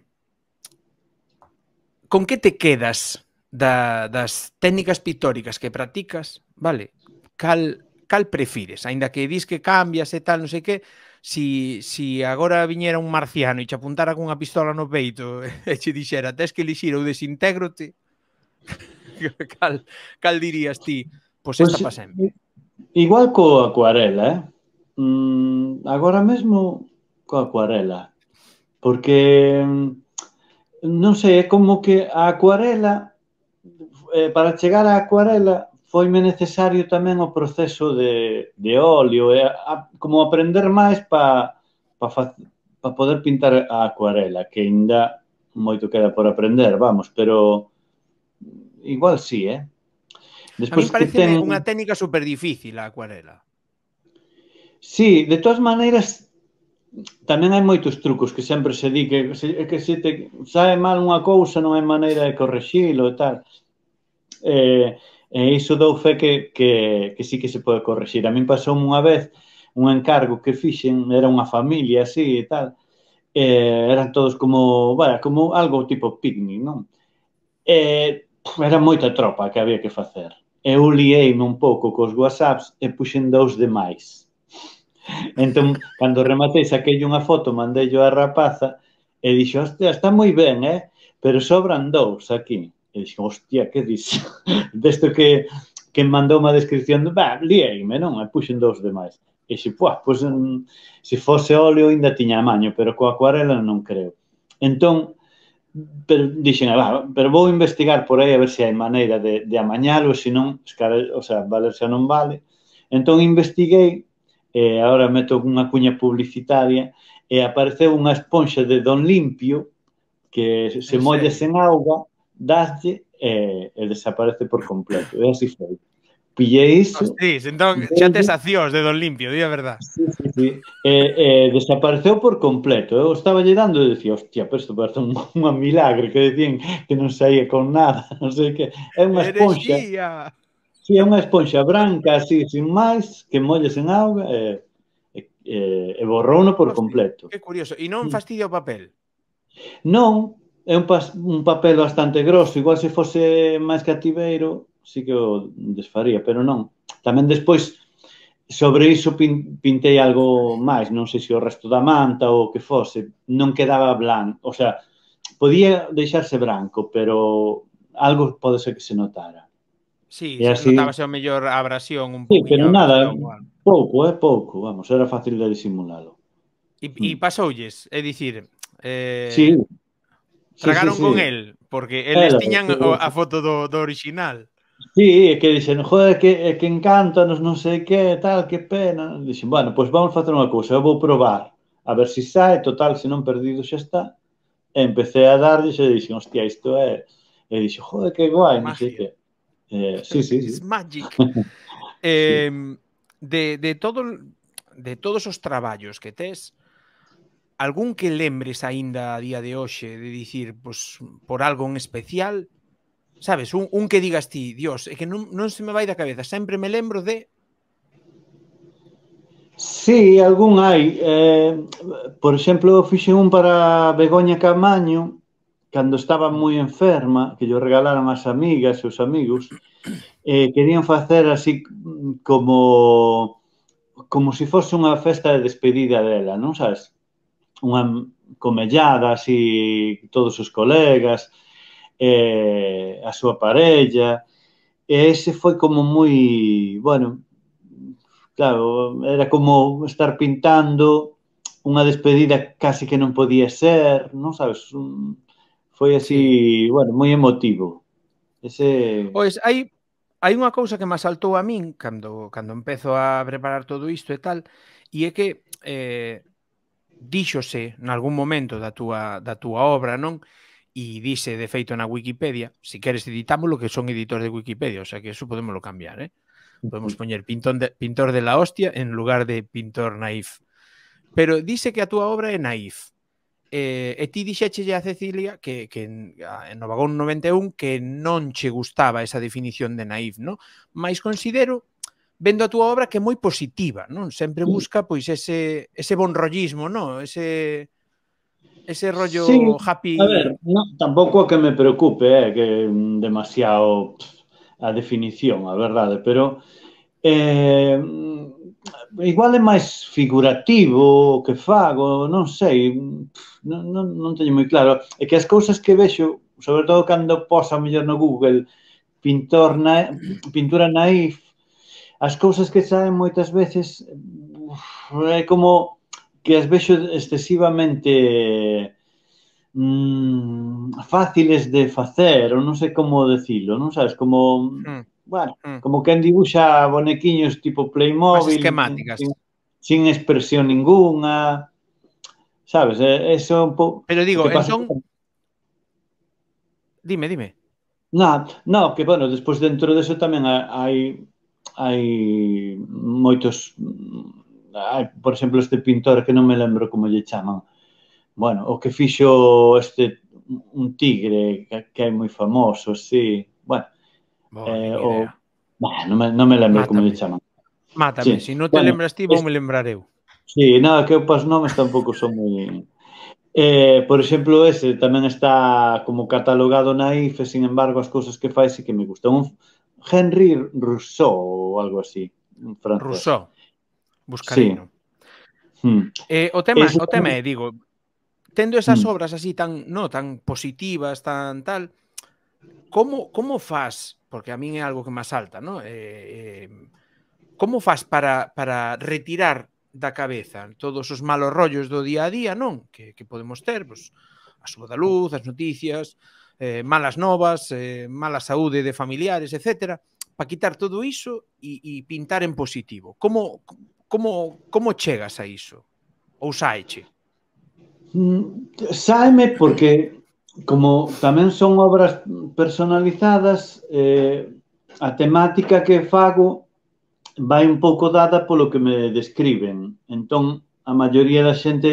con que te quedas das técnicas pictóricas que practicas, vale? Cal prefires? Aínda que dis que cambias e tal, non sei que, si agora viñera un marciano e che apuntara cunha pistola no peito e che dixera tes que elixir ou desintégrote, cal, cal dirías ti? Pois Pois esta pa sempre. igual co acuarela, agora mesmo co acuarela, porque non sei, é como que a acuarela, para chegar á acuarela foime necesario tamén o proceso de óleo, como aprender máis pa poder pintar a acuarela, que ainda moito queda por aprender, vamos, pero igual sí, A min Despois que ten. pareceme unha técnica super difícil a acuarela. Sí, de todas maneiras, tamén hai moitos trucos que sempre se di que se te sae mal unha cousa non hai maneira de correxilo e tal. E iso dou fe que sí que se pode corregir. A min pasou unha vez un encargo que fixen, era unha familia así e tal, eran todos como, bueno, como algo tipo picnic, non? Era moita tropa que había que facer. Eu liei-me un pouco cos whatsapps e puxen 2 de máis. Entón, cando rematei, saquei unha foto, mandei a rapaza e dixo, hostia, está moi ben, pero sobran 2 aquí. E dixo, hostia, que dixo? Desto que mandou unha descripción, liei-me, non? E puxen 2 de máis. E xe, pois, se fose óleo ainda tiña amaño, pero coa acuarela non creo. Entón, pero dixen, pero vou investigar por aí a ver se hai maneira de amañalo, se non, o sea, valer xa non vale. Entón investiguei, agora meto unha cuña publicitaria, e apareceu unha esponxa de Don Limpio que se molles en auga, daslle e desaparece por completo. E así foi. Pillei iso. Hostis, entón xa tes accións de Don Limpio, di a verdad. Sí, sí, sí. Desapareceu por completo. Eu estaba lle dando e decía, hostia, pero isto parece un milagre, que decían que non saía con nada, non sei que. É unha esponxa. Herexía! Sí, é unha esponxa branca, así, sin máis, que molles en auga e borrouno por completo. Que curioso. E non fastidia o papel? Non, é un papel bastante grosso, igual se fose máis cativeiro, sí que o desfaría, pero non. Tamén despois, sobre iso pintei algo máis, non sei se o resto da manta ou o que fose, non quedaba blanco, o sea, podía deixarse branco, pero algo pode ser que se notara. Sí, notábase o mellor a abrasión, un Sí, pouquiño pero a nada, abrasión. pouco, vamos, era fácil de disimulalo. E pasoulles, é dicir, Sí, tragaron con el, porque eles tiñan a foto do orixinal. Sí, é que dixen, joder, que encántanos, non sei que, tal, que pena. Dixen, bueno, pois vamos facer unha cousa, eu vou probar, a ver se sai, total, se non perdido xa está. E empecé a darlle e dixen, hostia, isto é... E dixen, joder, que guai, non sei que. Sí. It's magic. De todos os traballos que tes, algún que lembres aínda a día de hoxe, de dicir, pois, por algo en especial, sabes, un que digas ti, Dios, é que non se me vai da cabeza, sempre me lembro de... Sí, algún hai. Por exemplo, fixen un para Begoña Camaño, cando estaba moi enferma, que lle regalaron as amigas e os amigos, querían facer así como se fose unha festa de despedida dela, non sabes? Unha comellada así, todos os colegas, a súa parella, e ese foi como moi, bueno, claro, era como estar pintando unha despedida casi que non podía ser, non sabes? Foi así, bueno, moi emotivo. Pois hai unha cousa que me asaltou a min cando empezo a preparar todo isto e tal, e é que díxose nalgún momento da túa obra, non? E dice, de feito, na Wikipedia, se queres editámoslo, que son editores de Wikipedia, o sea que eso podémoslo cambiar, Podemos poñer pintor de la hostia en lugar de pintor naif. Pero dice que a túa obra é naif. E ti dixéchelle a Cecilia que no Vagón 91 que non che gustaba esa definición de naif, non? Mais considero, vendo a túa obra, que é moi positiva, non? Sempre busca pois ese bonrollismo, non? Ese rollo Sí, happy... a ver, tampouco que me preocupe, que demasiado a definición, a verdade, pero igual é máis figurativo o que fago, non sei, non teño moi claro. É que as cousas que vexo, sobre todo cando posa mellor no Google pintura naif, as cousas que saen moitas veces é como que as vexo excesivamente fáciles de facer, ou non sei como decilo, non sabes, como... Bueno, como quen dibuxa bonequiños tipo Playmobil, sin expresión ninguna, sabes? Eso é un pouco... Pero digo, entón... Dime. No, que, bueno, despois dentro deso tamén hai moitos... por exemplo, este pintor que non me lembro como lle chaman. Bueno, o que fixo un tigre que é moi famoso, sí. Bueno, Nin o... idea. Non me lembro como lle Mátame. chaman. Mátame. Sí. Se non te Bueno, lembras ti, vou me lembrar eu. sí, nada, que eu pas nomes tampouco son moi... por exemplo, ese tamén está como catalogado na IFE, sin embargo, as cousas que fai sí que me gustan. Un Henry Rousseau ou algo así, un francés. Rousseau. Sí. Buscareino. Hmm. O Ese tema tamén... é, digo, tendo esas Hmm. obras así tan positivas, tan tal, como fas, porque a min é algo que me asalta, no? Como fas para retirar da cabeza todos os malos rollos do día a día, non? Que podemos ter, pois, a suba da luz, as noticias, malas novas, mala saúde de familiares, etcétera, para quitar todo iso e pintar en positivo. Como chegas a iso? Ou saeche? Sáeme porque como tamén son obras personalizadas, a temática que fago vai un pouco dada polo que me describen. Entón, a maioría da xente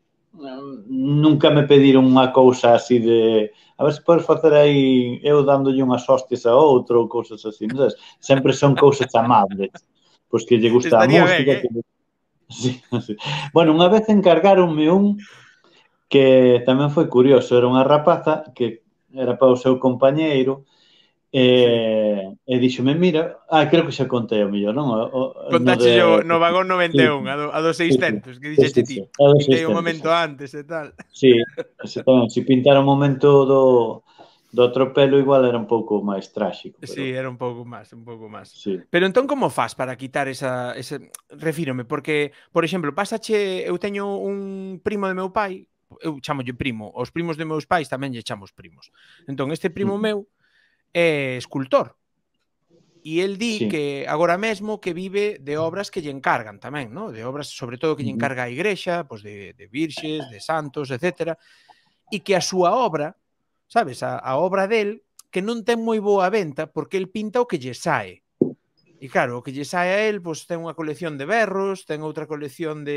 nunca me pediron unha cousa así de a ver se podes facer aí eu dándolle unhas hostias a outro ou cousas así, non sabes? Sempre son cousas amables, pois que lle gusta a Estaría ben, música, que... Sí, sí. Bueno, unha vez encargaronme un que tamén foi curioso, era unha rapaza que era para o seu compañeiro Sí. e díxome, mira, creo que xa contei o mellor, non? No Contache de... no vagón Sí, 91, a do sí, sí, 600, que sí, dixeche sí, ti. sí, a dos Pintei un 600, momento sí. antes e tal. Sí, ese tamén, se pintara o momento do atropelo igual era un pouco máis tráxico, Sí, pero era un pouco máis, un pouco máis. sí. Pero entón como fas para quitar ese refírome, porque, por exemplo, pásache, eu teño un primo de meu pai, eu chamolle primo, os primos de meus pais tamén lle chamos primos. Entón, este primo meu é escultor, e el di Sí. que agora mesmo que vive de obras que lle encargan tamén, ¿no? De obras, sobre todo, que lle encarga a igrexa, pois de virxes, de santos, etcétera, e que a súa obra, sabes, a obra del, que non ten moi boa venta porque el pinta o que lle sae. E claro, o que lle sae a el, pois ten unha colección de berros, ten outra colección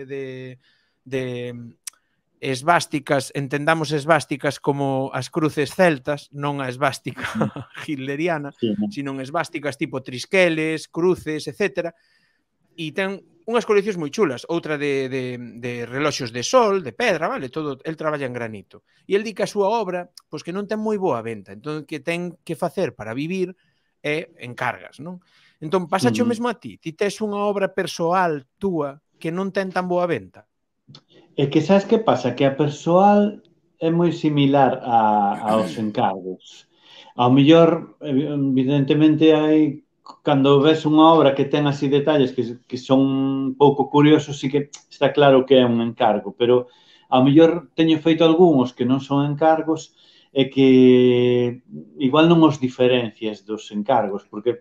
de esvásticas, entendamos esvásticas como as cruces celtas, non a esvástica hitleriana, Sí, ¿no? sino esvásticas tipo trisqueles, cruces, etcétera, e ten unhas coleccións moi chulas, outra de reloxos de sol, de pedra, vale, todo, el traballa en granito. E el di que a súa obra, pois que non ten moi boa venta, entón que ten que facer para vivir é encargas, non? Entón, pasache o mesmo a ti? Ti tes unha obra persoal túa que non ten tan boa venta? É que sabes que pasa? Que a persoal é moi similar aos encargos. Ao mellor, evidentemente, hai cando ves unha obra que ten así detalles que son un pouco curiosos, sí que está claro que é un encargo, pero ao mellor teño feito algúns que non son encargos e que igual non os diferencias dos encargos, porque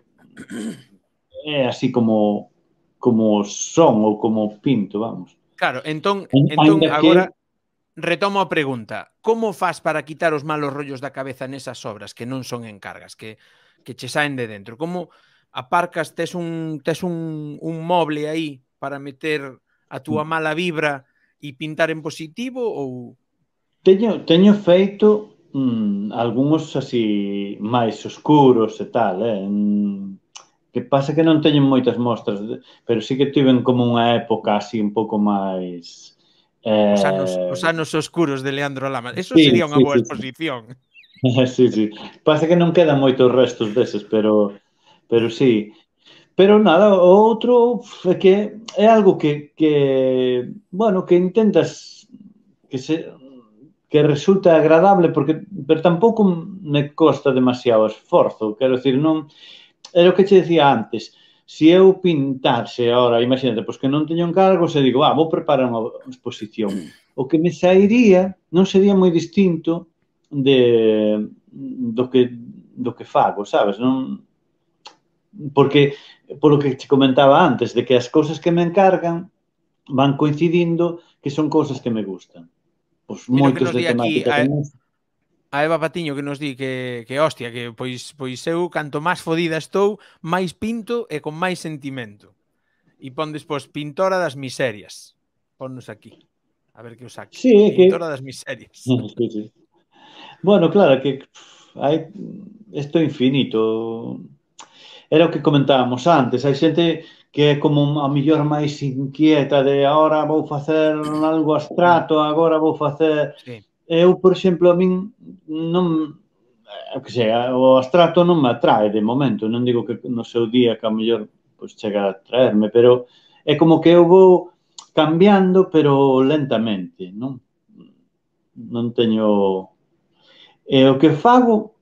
é así como son ou como pinto, vamos. Claro, entón Ainda que agora retomo a pregunta. Como fas para quitar os malos rollos da cabeza nesas obras que non son encargas, que che saen de dentro? Como aparcas, tes un moble aí para meter a túa mala vibra e pintar en positivo ou... teño feito algúns así máis oscuros e tal, que pasa que non teñen moitas mostras, pero sí que tiven como unha época así un pouco máis... Os anos oscuros de Leandro Lama. Eso Sí, sería unha sí, boa sí, sí. exposición. Sí, sí. Pasa que non quedan moitos restos deses, pero sí. Pero nada, o outro é que é algo bueno, que intentas que que resulta agradable porque pero tampouco me costa demasiado esforzo, quero dicir, non era o que che decía antes. Se eu pintase ahora, imagínate, pois que non teño encargos e digo, vou preparar unha exposición. O que me sairía non sería moi distinto do que fago, sabes? Non, porque, polo que te comentaba antes, de que as cousas que me encargan van coincidindo que son cousas que me gustan. Pois Mira o que moitos nos de di aquí temática tamén. a Eva Patiño, que nos di que hostia, que pois eu canto máis fodida estou, máis pinto e con máis sentimento. E pon despois pintora das miserias. Ponnos aquí. A ver que o saque. Sí, é que Pintora das miserias. sí, sí. Bueno, claro, que hai isto é infinito. Era o que comentábamos antes, hai xente que é como a mellor máis inquieta de agora vou facer algo abstracto, agora vou facer... Sí. Eu, por exemplo, a min non... que sea, o abstracto non me atrae de momento, non digo que no seu día que a mellor pues, chega a traerme, pero é como que eu vou cambiando, pero lentamente, non? Non teño... E o que fago,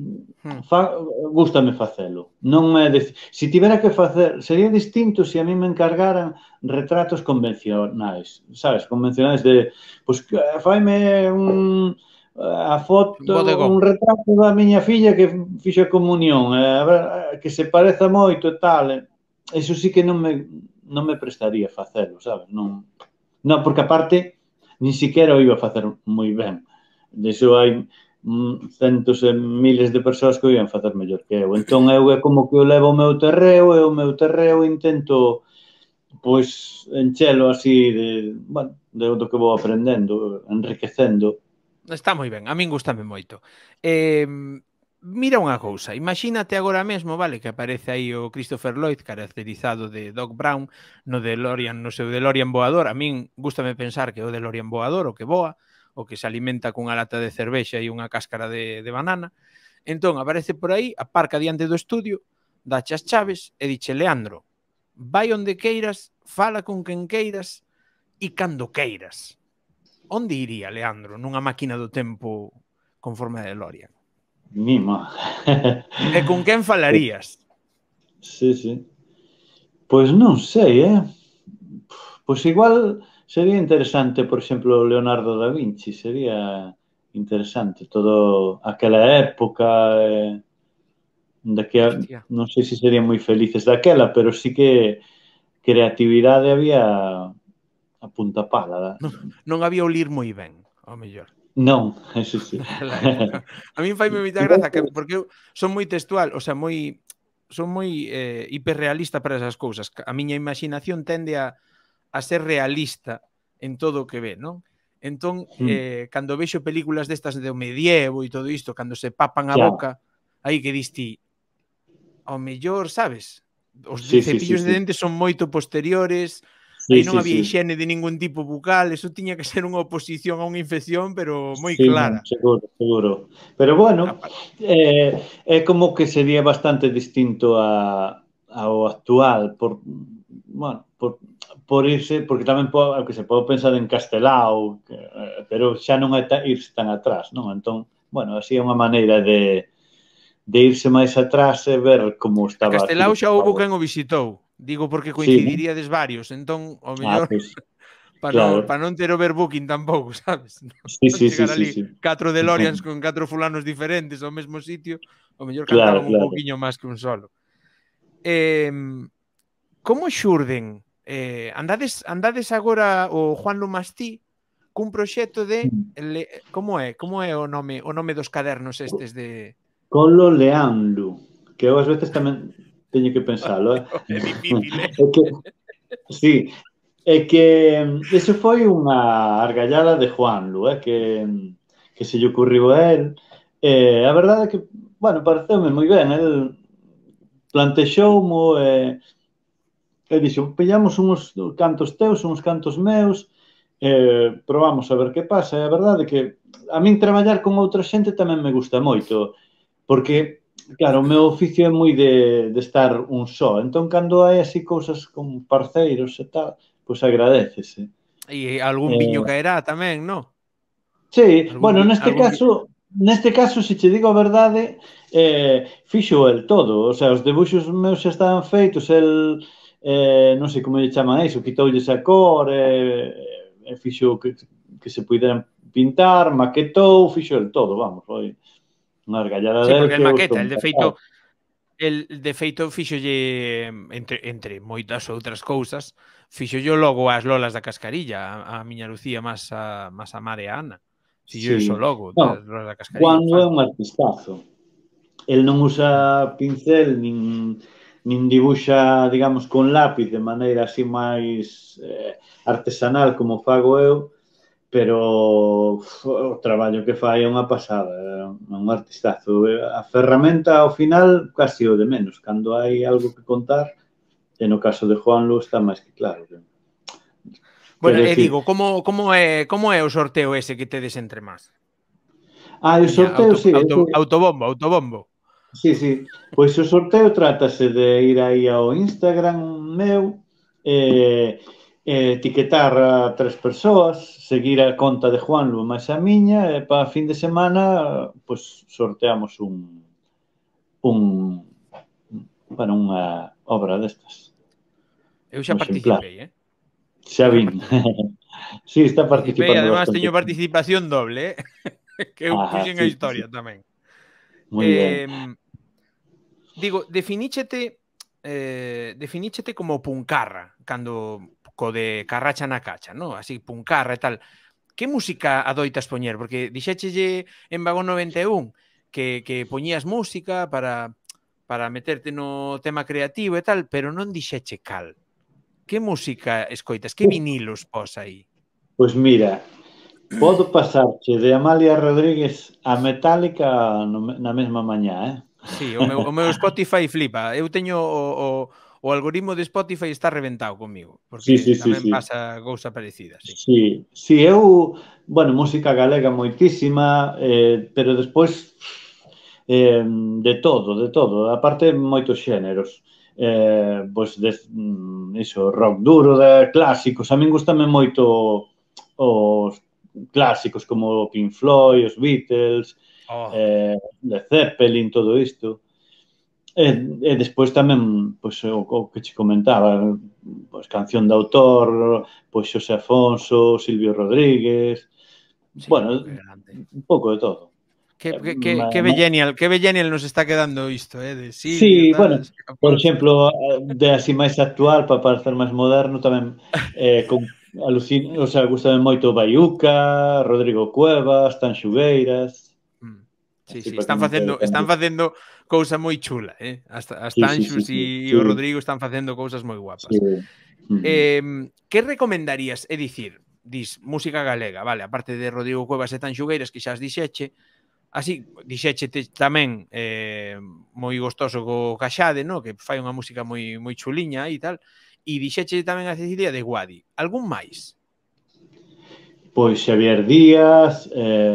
gústame facelo. Non é se tivera que facer, sería distinto se a mí me encargaran retratos convencionais, sabes, convencionais de, pois, faime a foto, un retrato da miña filla que fixo a comunión, que se pareza moito e tal. Eso sí que non me prestaría facelo, sabes? Non, porque aparte, nin siquiera o iba a facer moi ben. Deso hai centos e miles de persoas que o iban facer mellor que eu. Entón, eu é como que eu levo o meu terreo e o meu terreo intento, pois, enchelo así do que vou aprendendo, enriquecendo. Está moi ben, a min gustame moito. Mira unha cousa, imagínate agora mesmo, vale, que aparece aí o Christopher Lloyd caracterizado de Doc Brown no seu DeLorean voador. A min gústame pensar que é o DeLorean voador, o que voa, o que se alimenta cunha lata de cervexa e unha cáscara de banana. Entón, aparece por aí, aparca diante do estudio, dache as chaves e diche: Leandro, vai onde queiras, fala con quen queiras e cando queiras. Onde iría, Leandro, nunha máquina do tempo con forma de DeLorean? Mima. E con quen falarías? Sí, sí. Pois non sei, Pois igual sería interesante, por exemplo, Leonardo da Vinci, sería interesante todo aquela época, non sei se serían moi felices daquela, pero sí que creatividade había a punta pala. Non había o lir moi ben, ao mellor. Non, eso sí. A min faime moita graza, porque eu son moi textual, o sea, son moi hiperrealista para esas cousas. A miña imaginación tende a ser realista en todo o que ve, non? Entón, cando vexo películas destas do medievo e todo isto, cando se papan a boca, aí que diste, ao mellor, sabes? Os cepillos de dentes son moito posteriores, aí non había higiene de ningún tipo bucal, eso tiña que ser unha oposición a unha infección, pero moi clara. Seguro. Pero bueno, é como que sería bastante distinto ao actual, por irse, porque tamén que se pode pensar en Castelao, pero xa non é irse tan atrás, non? Entón, bueno, así é unha maneira de irse máis atrás e ver como estaba. A Castelao xa houve quen o visitou. Digo porque coincidiríades varios, entón, ao mellor, para non ter overbooking tampouco, sabes? Chegar ali 4 DeLoreans con 4 fulanos diferentes ao mesmo sitio, ao mellor cantaban un pouquiño máis que un solo. Como xurden? Andades agora o Juan Lumastí cun proxecto de... Como é o nome dos cadernos estes de... Colo Leanlu, que eu ás veces tamén teño que pensalo, É difícil, Sí, é que eso foi unha argallada de Juanlu, que se lle ocurriu a él. A verdade é que, bueno, pareceume moi ben, el plantexoumo e dixo, pillamos uns cantos teus, uns cantos meus, probamos a ver que pasa. E a verdade é que a min traballar con outra xente tamén me gusta moito, porque, claro, o meu oficio é moi de estar un só. Entón, cando hai así cousas con parceiros e tal, pois agradécese. E algún viño caerá tamén, non? Sí, bueno, neste caso, se che digo a verdade, fixo el todo. O sea, os debuxos meus xa estaban feitos, el, non sei como lle chaman iso, quitoulles a cor, fixo que se puderan pintar, maquetou, fixo el todo, vamos, foi unha argallada del. Sí, porque el maqueta, el de feito fixolle, entre moitas outras cousas, fixolle logo as lolas da Cascarilla, a miña Lucía máis a Mare Ana. Fixo iso logo das lolas da Cascarilla. Juan é un artistazo. El non usa pincel, nin dibuxa, digamos, con lápiz de maneira así máis artesanal como fago eu, pero o traballo que fai é unha pasada, é un artistazo. A ferramenta, ao final, casi o de menos. Cando hai algo que contar, e no caso de Juanlu está máis que claro. Bueno, Quero e decir, digo, como é o sorteo ese que tedes entre más? o Tiña sorteo, sí, autobombo. sí, sí. Pois o sorteo trátase de ir aí ao Instagram meu, etiquetar a 3 persoas, seguir a conta de Juanlu máis a miña, e para fin de semana, pois sorteamos un para unha obra destas, Eu un xa exemplar. participei, Xa Eu xa vin. participei. Sí, está Participei, participando además bastante. teño participación doble, que eu Ajá, puxen a sí, sí, sí. historia tamén. Moi ben. Digo, definíchete como puncarra, cando co de Carracha na cacha, ¿no? Así, puncarra e tal. Que música adoitas poñer? Porque dixéchelle en Vagón 91 que poñías música para meterte no tema creativo e tal, pero non dixeche cal. Que música escoitas? Que vinilos pos aí? Pois mira, podo pasarche de Amalia Rodríguez a Metallica na mesma mañá, Sí, o meu Spotify flipa. Eu teño o algoritmo de Spotify está reventado comigo, Sí, sí, porque sí, tamén sí. pasa cousa parecida, sí. Sí, sí, bueno, música galega moitísima, pero despois de todo, de todo. Aparte, moitos xéneros. Pois, iso, rock duro, de clásicos. A min gustame moito os clásicos como Pink Floyd, os Beatles, Oh, Led Zeppelin, todo isto. E despois tamén, pois, o que che comentaba, pois, canción de autor, pois, Xosé Afonso, Silvio Rodríguez, sí, bueno, que grande. un pouco de todo. Que Bellenial nos está quedando isto, de Silvio, Sí, tal, bueno, por Afonso. exemplo, de así máis actual, para parecer máis moderno, tamén o sea, gustame moito Baiuca, Rodrigo Cuevas, Tanxugueiras, Sí, así sí, para que están non quede facendo tan... están facendo cousa moi chula, As Sí, sí, sí, Tanxus sí, e sí, o Rodrigo están facendo cousas moi sí. guapas. Que recomendarías? É dicir, música galega, vale, aparte de Rodrigo Cuevas e Tanxugueiras, que xa as dixeche, así, dixéchete tamén moi gostoso co Caxade, no? Que fai unha música moi chuliña e tal, e dixéche tamén a Cecilia de Guadi. Algún máis? Pois Xavier Díaz,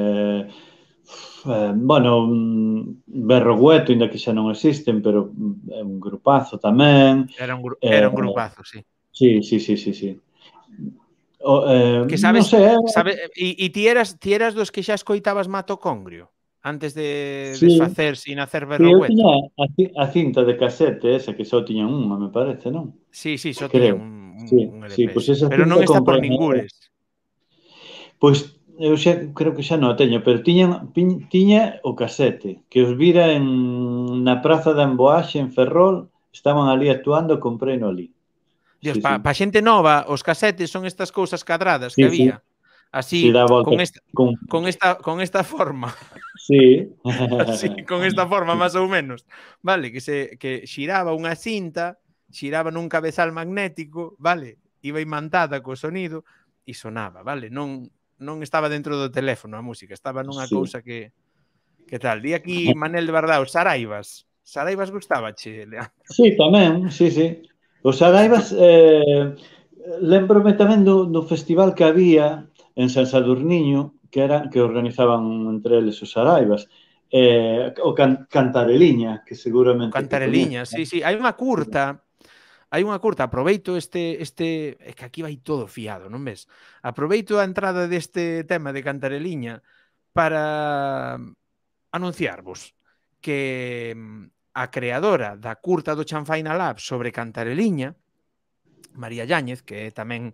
bueno, Berro Gueto, ainda que xa non existen, pero é un grupazo tamén. Era un grupazo, sí. Sí, sí, sí, sí, sí. Que Non sei, ti eras dos que xa escoitabas Mato Congrio antes de sí, desfacerse e nacer sí, eu Berrogueto? tiña a cinta de casete esa, que só tiñan unha, me parece, non? Sí, só tiñan Creo. Sí, un sí, LP, pois sí. esa Pero non cinta está por comprei. ningures. Pois eu xa creo que xa non a teño, pero tiña o casete, que os vira na Praza da Emboaxe en Ferrol, estaban ali actuando e comprei no ali. Dios, Sí, sí. pa xente nova, os casetes son estas cousas cadradas que Sí, sí. había, así, Sí, dá a volta con... con esta forma, Sí. así, con esta forma máis ou menos, vale, que xiraba unha cinta, xiraba nun cabezal magnético, vale, iba imantada co sonido e sonaba, vale, non estaba dentro do teléfono a música, estaba nunha Sí. cousa que tal. Di aquí Manel de Bardao, Saraivas. Saraivas gustabache, Leandro? Sí, tamén, sí, sí. Os Araivas, lembrome tamén do festival que había en San Sadurniño, que organizaban entre eles os Araivas, o Cantareliña, que O seguramente que Cantareliña, coñeces, sí, non? sí. Hai unha curta, aproveito é que aquí vai todo fiado, non ves? Aproveito a entrada deste tema de Cantareliña para anunciarvos que a creadora da curta do Chanfaina Lab sobre Cantareliña, María Yáñez, que tamén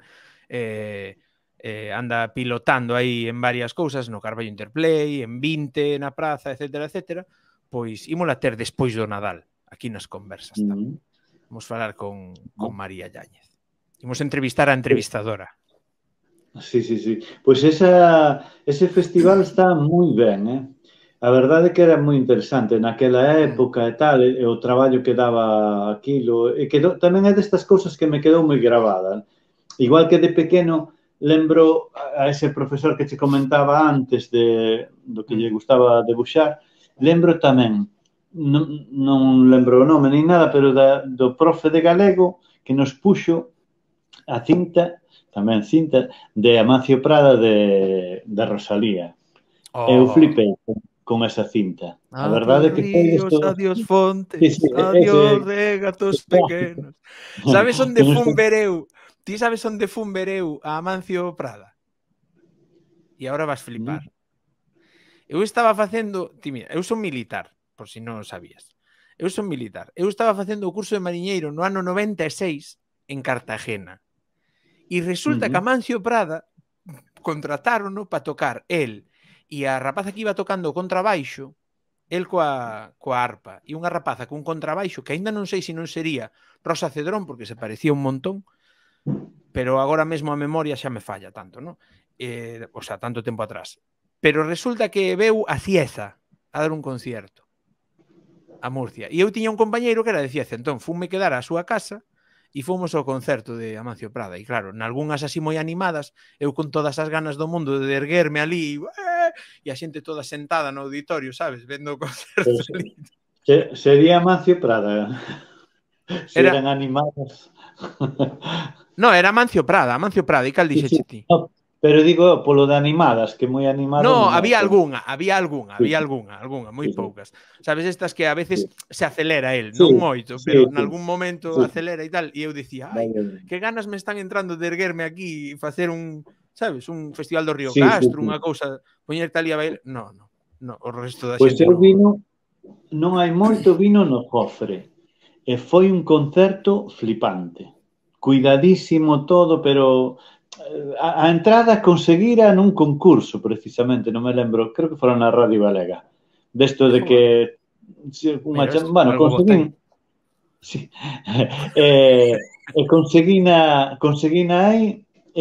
anda pilotando aí en varias cousas, no Carballo Interplay, en 20, na Praza, etcétera, etcétera, pois ímola ter despois do Nadal, aquí nas conversas tamén. Vamos falar con María Yáñez. Imos entrevistar a entrevistadora. Sí, sí, sí. Pois ese festival está moi ben, A verdade é que era moi interesante naquela época e tal, e o traballo que daba aquilo, e tamén é destas cousas que me quedou moi gravada. Igual que de pequeno lembro a ese profesor que che comentaba antes do que lle gustaba debuxar, lembro tamén, non lembro o nome nin nada, pero do profe de galego que nos puxo a cinta, tamén cinta, de Amancio Prada de Rosalía. Eu flipei con esa cinta. A verdade é que foi ríos, isto... adiós fontes, Sí, sí, adiós regatos pequenos. Sabes onde fun ver eu? Ti sabes onde fun ver eu a Amancio Prada? E agora vas flipar. Eu estaba facendo... Mira, eu son militar, por si non o sabías. Eu son militar. Eu estaba facendo o curso de mariñeiro no ano 96 en Cartagena. E resulta que Amancio Prada contratárono para tocar el e a rapaza que iba tocando o contrabaixo, el coa arpa, e unha rapaza cun contrabaixo que aínda non sei se non sería Rosa Cedrón, porque se parecía un montón, pero agora mesmo a memoria xa me falla tanto, non? O sea, tanto tempo atrás. Pero resulta que veu a Cieza a dar un concierto a Murcia. E eu tiña un compañeiro que era de Cieza, entón funme quedar á súa casa e fomos ao concerto de Amancio Prada. E claro, nalgúnas así moi animadas, eu con todas as ganas do mundo de erguerme ali e a xente toda sentada no auditorio, sabes, vendo o concerto ali. Sería Amancio Prada. Se eran animadas. No, era Amancio Prada, e cal dixeche ti? No, pero digo, polo de animadas, que moi animado. No, había algunha, moi poucas. Sabes, estas que a veces se acelera el, non moito, pero nalgún momento acelera e tal, e eu dicía, ai, que ganas me están entrando de erguerme aquí e facer un, sabes, un festival do Río Castro, unha cousa, poñerte ali a bailar. No, o resto da xente non. Pois eu vino, non hai moito, vino no Jofre, e foi un concerto flipante. Cuidadísimo todo, pero... A entrada conseguira nun concurso, precisamente, non me lembro, creo que fora na Radio Galega. Desto de que... Bueno, conseguín... Sí. Conseguina aí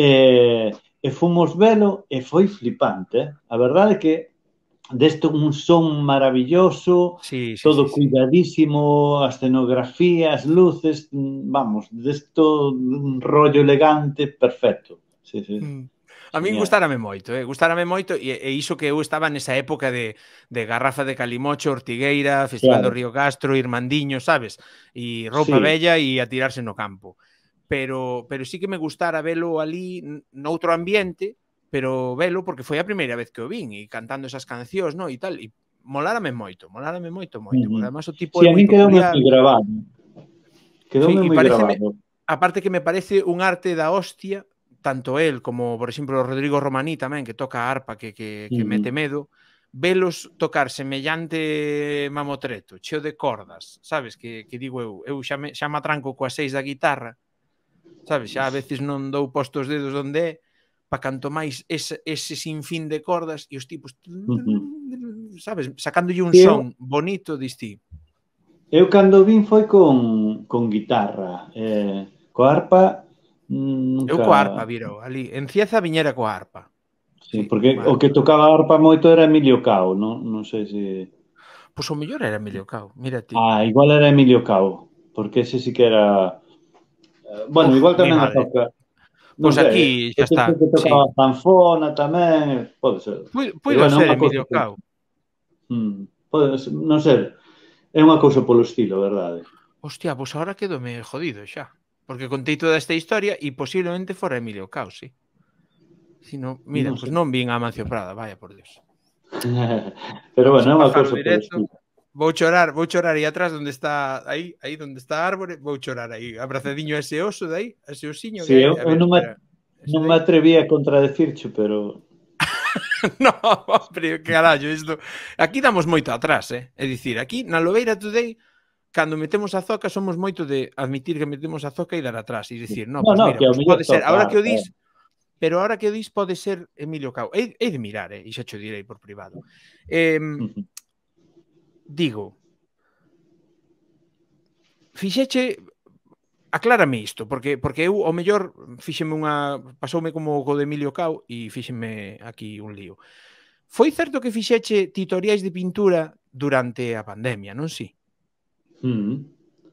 e fomos velo e foi flipante. A verdade é que deste un son maravilloso, todo cuidadísimo, a escenografía, as luces, vamos, desto un rollo elegante, perfecto. Sí. A min gustárame moito, e iso que eu estaba nesa época de Garrafa de Calimocho, Ortigueira, Festival do Río Castro, Irmandiño, sabes? E roupa bella e a tirarse no campo. Pero sí que me gustara velo ali noutro ambiente, pero velo porque foi a primeira vez que o vin e cantando esas cancións, no, e tal, e molárame moito, porque además o tipo é moi peculiar. Quedoume moi grabado. Aparte que me parece un arte da hostia, tanto él como, por exemplo, Rodrigo Romaní tamén, que toca a arpa que mete medo, velos tocar semellante mamotreto, cheo de cordas, sabes, que digo eu xa me atranco coas 6 da guitarra, sabes, xa a veces non dou posto os dedos onde é, pa canto máis ese sinfín de cordas e os tipos, sabes, sacándolle un son bonito, distí. Eu cando vin foi con guitarra, coa arpa nunca... Eu coa arpa viro ali, en Cieza viñera coa arpa. Sí, porque o que tocaba a arpa moito era Emilio Cao, non sei se... Pois o mellor era Emilio Cao, mira ti. Igual era Emilio Cao, porque ese sí que era... Bueno, igual tamén a toca... Pois aquí xa está. Que tocaba zanfona tamén, pode ser. Pode ser Emilio Cao. Pode ser, non ser. É unha cousa polo estilo, verdade? Hostia, pois agora quedome jodido xa. Porque contei toda esta historia e posiblemente fora Emilio Cao, sí. Sino, mira, pois non vin a Amancio Prada, vaya por Dios. Pero bueno, é unha cousa polo estilo. Vou chorar aí atrás onde está, aí onde está a árbore, vou chorar aí, abrazadiño a ese oso de aí, a ese osiño. Sí, eu non me atreví a contradecirche, pero... No, pero carallo, isto... Aquí damos moito atrás, é dicir, aquí na Lobeira Today, cando metemos a zoca, somos moito de admitir que metemos a zoca e dar atrás, e dicir, no, pues mira, pues pode ser, ahora que o dis, pero ahora que o dis pode ser Emilio Cao. Hei de mirar, e xa cho direi por privado. Digo, fixeche... Aclárame isto, porque eu, ao mellor, fíxeme pasoume como co de Emilio Cao e fíxeme aquí un lío. Foi certo que fixeche tutoriais de pintura durante a pandemia, non si?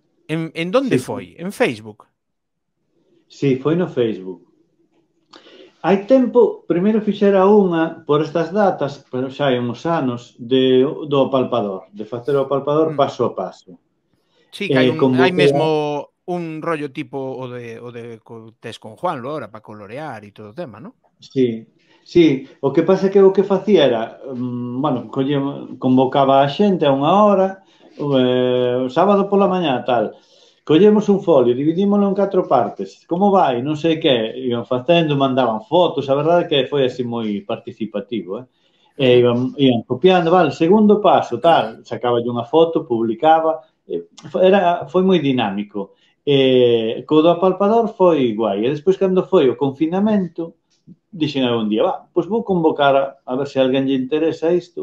En donde foi? En Facebook? Sí, foi no Facebook. hai tempo, primeiro fixera unha por estas datas, pero xa hai uns anos, do apalpador, de facer o apalpador paso a paso. Sí, que hai Convoquei mesmo un rollo tipo o de tes con Juanlo ahora para colorear e todo o tema, non? Sí, sí, o que pasa é que o que facía era, bueno, convocaba a xente a unha hora, o sábado pola mañá, tal, collemos un folio, dividímoslo en 4 partes, como vai, non sei que, iban facendo, mandaban fotos, a verdade é que foi así moi participativo, e iban copiando, vale, segundo paso, tal, sacaba unha foto, publicaba, foi moi dinámico. Co do apalpador foi guai, e despois cando foi o confinamento, dixen algún día, pois vou convocar a ver se a alguén lle interesa isto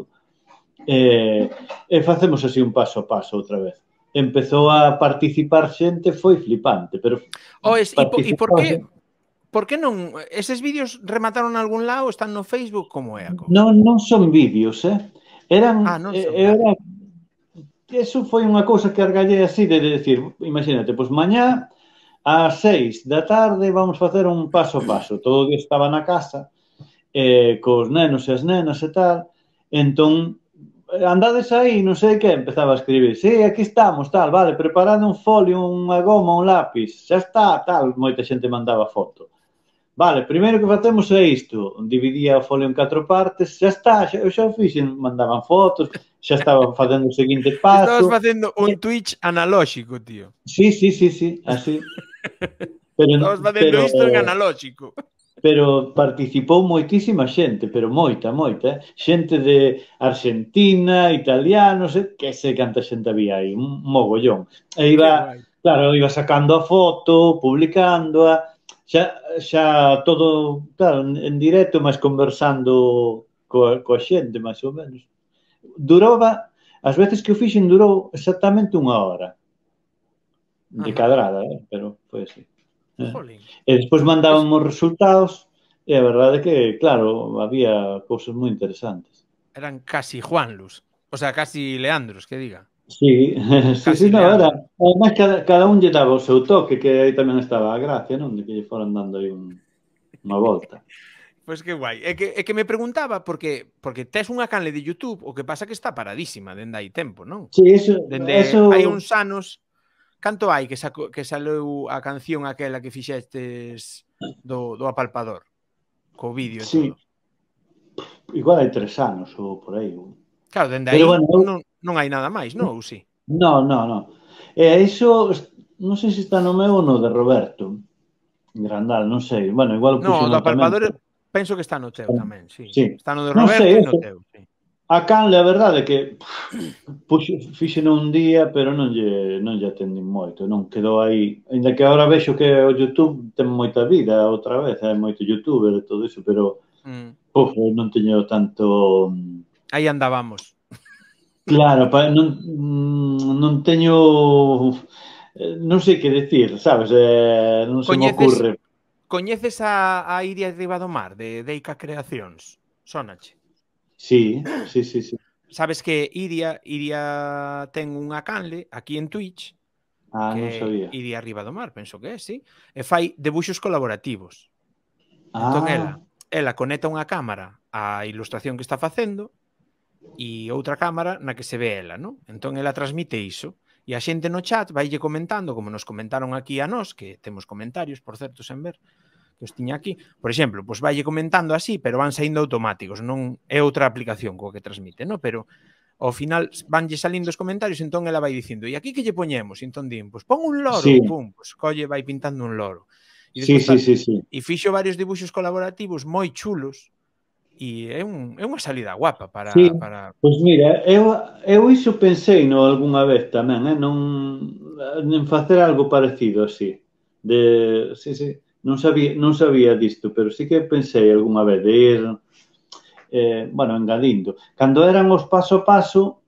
e facemos así un paso a paso outra vez. Empezou a participar xente, foi flipante, pero E por que non? Eses vídeos remataron en algún lado, están no Facebook, como é a cousa? Non son vídeos, eran, Non son, vale. Eso foi unha cousa que argallei así de decir, imagínate, pois mañá ás 6 da tarde vamos facer un paso a paso. Todo o día estaba na casa, cos nenos e as nenas e tal, entón, andades aí, non sei que, empezaba a escribir, sí, aquí estamos, tal, vale, preparando un folio, unha goma, un lápis, xa está, tal, moita xente mandaba foto. Vale, primeiro que facemos é isto, dividía o folio en 4 partes, xa está, xa o fixen, mandaban fotos, xa estaba facendo o seguinte paso. Estabas facendo un Twitch analóxico, tío. Sí, sí, sí, sí, así. Estabas facendo isto en analóxico. Pero participou moitísima xente, pero moita, moita, xente de Argentina, italianos, que sei canta xente había aí, un mogollón. E iba, claro, iba sacando a foto, publicándoa, xa todo, claro, en directo, mas conversando coa xente, máis ou menos. Duraba, as veces que o fixen durou exactamente unha hora de cadrada, pero foi así. E despois mandábamos resultados e a verdade é que, claro, había cousas moi interesantes. Eran casi Juanlus, o sea, casi Leandros, que diga. Sí, sí, sí, no, era. Además, cada un lle daba o seu toque, que aí tamén estaba a gracia, non? De que lle foran dando aí unha volta. Pois que guai. É que me preguntaba porque tes unha canle de YouTube, o que pasa que está paradísima dende hai tempo, non? Sí, eso... Hai uns anos. Canto hai que saleu a canción aquela que fixestes do apalpador? Co vídeo e todo. Igual hai 3 anos ou por aí. Claro, dende aí non hai nada máis, non? Ou si? Non. Iso, non sei se está no meu ou no de Roberto Grandal, non sei. Bueno, igual o puxo no, do apalpador penso que está no teu tamén, sí. Está no de Roberto e no teu, sí. A canle, a verdade é que fixen un día, pero non lle atendín moito, non quedou aí. Ainda que agora vexo que o YouTube ten moita vida outra vez, hai moito youtuber e todo iso, pero non teño tanto... Aí andábamos. Claro, non teño... Non sei que decir, sabes? Non se me ocurre. Coñeces a Iria Ribadomar, de Deica Creacións? Sónache? Sí. Sabes que Iria ten unha canle aquí en Twitch, que non sabía. Iria Ribadomar, penso que é, sí, e fai debuxos colaborativos. Entón ela conecta unha cámara á ilustración que está facendo e outra cámara na que se ve ela, non? Entón ela transmite iso. E a xente no chat vaille comentando, como nos comentaron aquí a nós, que temos comentarios, por certo, sen ver, que os tiña aquí, por exemplo, pois vaille comentando así, pero van saindo automáticos, non é outra aplicación coa que transmite, non? Pero ao final vanlle salindo os comentarios, entón ela vai dicindo, e aquí que lle poñemos? Entón din, pois pon un loro, pum, pois colle, vai pintando un loro. Sí. E fixo varios dibuxos colaborativos moi chulos, e é unha salida guapa para... Sí, pois mira, eu iso pensei no algunha vez tamén, en facer algo parecido así. Sí. Non sabía disto, pero sí que pensei algunha vez de ir, engadindo. Cando eran os paso a paso,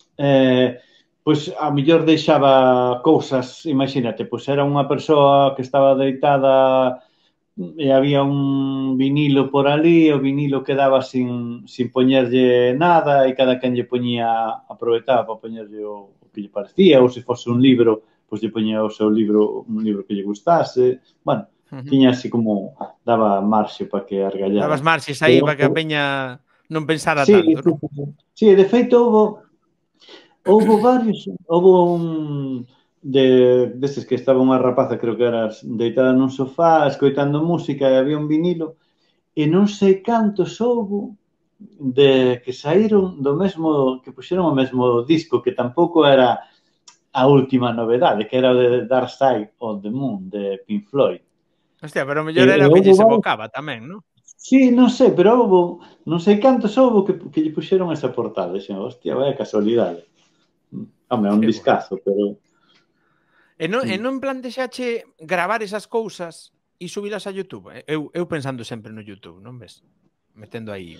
pois a mellor deixaba cousas, imagínate, pois era unha persoa que estaba deitada e había un vinilo por ali, o vinilo quedaba sin poñerlle nada e cada quen lle poñía, aproveitaba para poñerlle o que lle parecía, ou se fose un libro, pois lle poñía o seu libro, un libro que lle gustase. Bueno, tiña así como, daba marxe para que argallara. Dabas marxes aí para que a peña non pensara Sí, tanto, non? sí, de feito houve varios, houve un destes que estaba unha rapaza, creo que era deitada nun sofá, escoitando música e había un vinilo, e non sei cantos houve de que saíron do mesmo, que puxeron o mesmo disco, que tampouco era a última novedade, que era o de Dark Side of the Moon, de Pink Floyd. Hostia, pero o mellor era o que lle se bocaba tamén, non? Sí, non sei, pero houve, non sei cantos houve que lle puxeron esa portada. Dixen, hostia, vaya casualidade. Home, é un discazo, pero... E non plantexache gravar esas cousas e subilas a YouTube? Eu pensando sempre no YouTube, non ves? Metendo aí...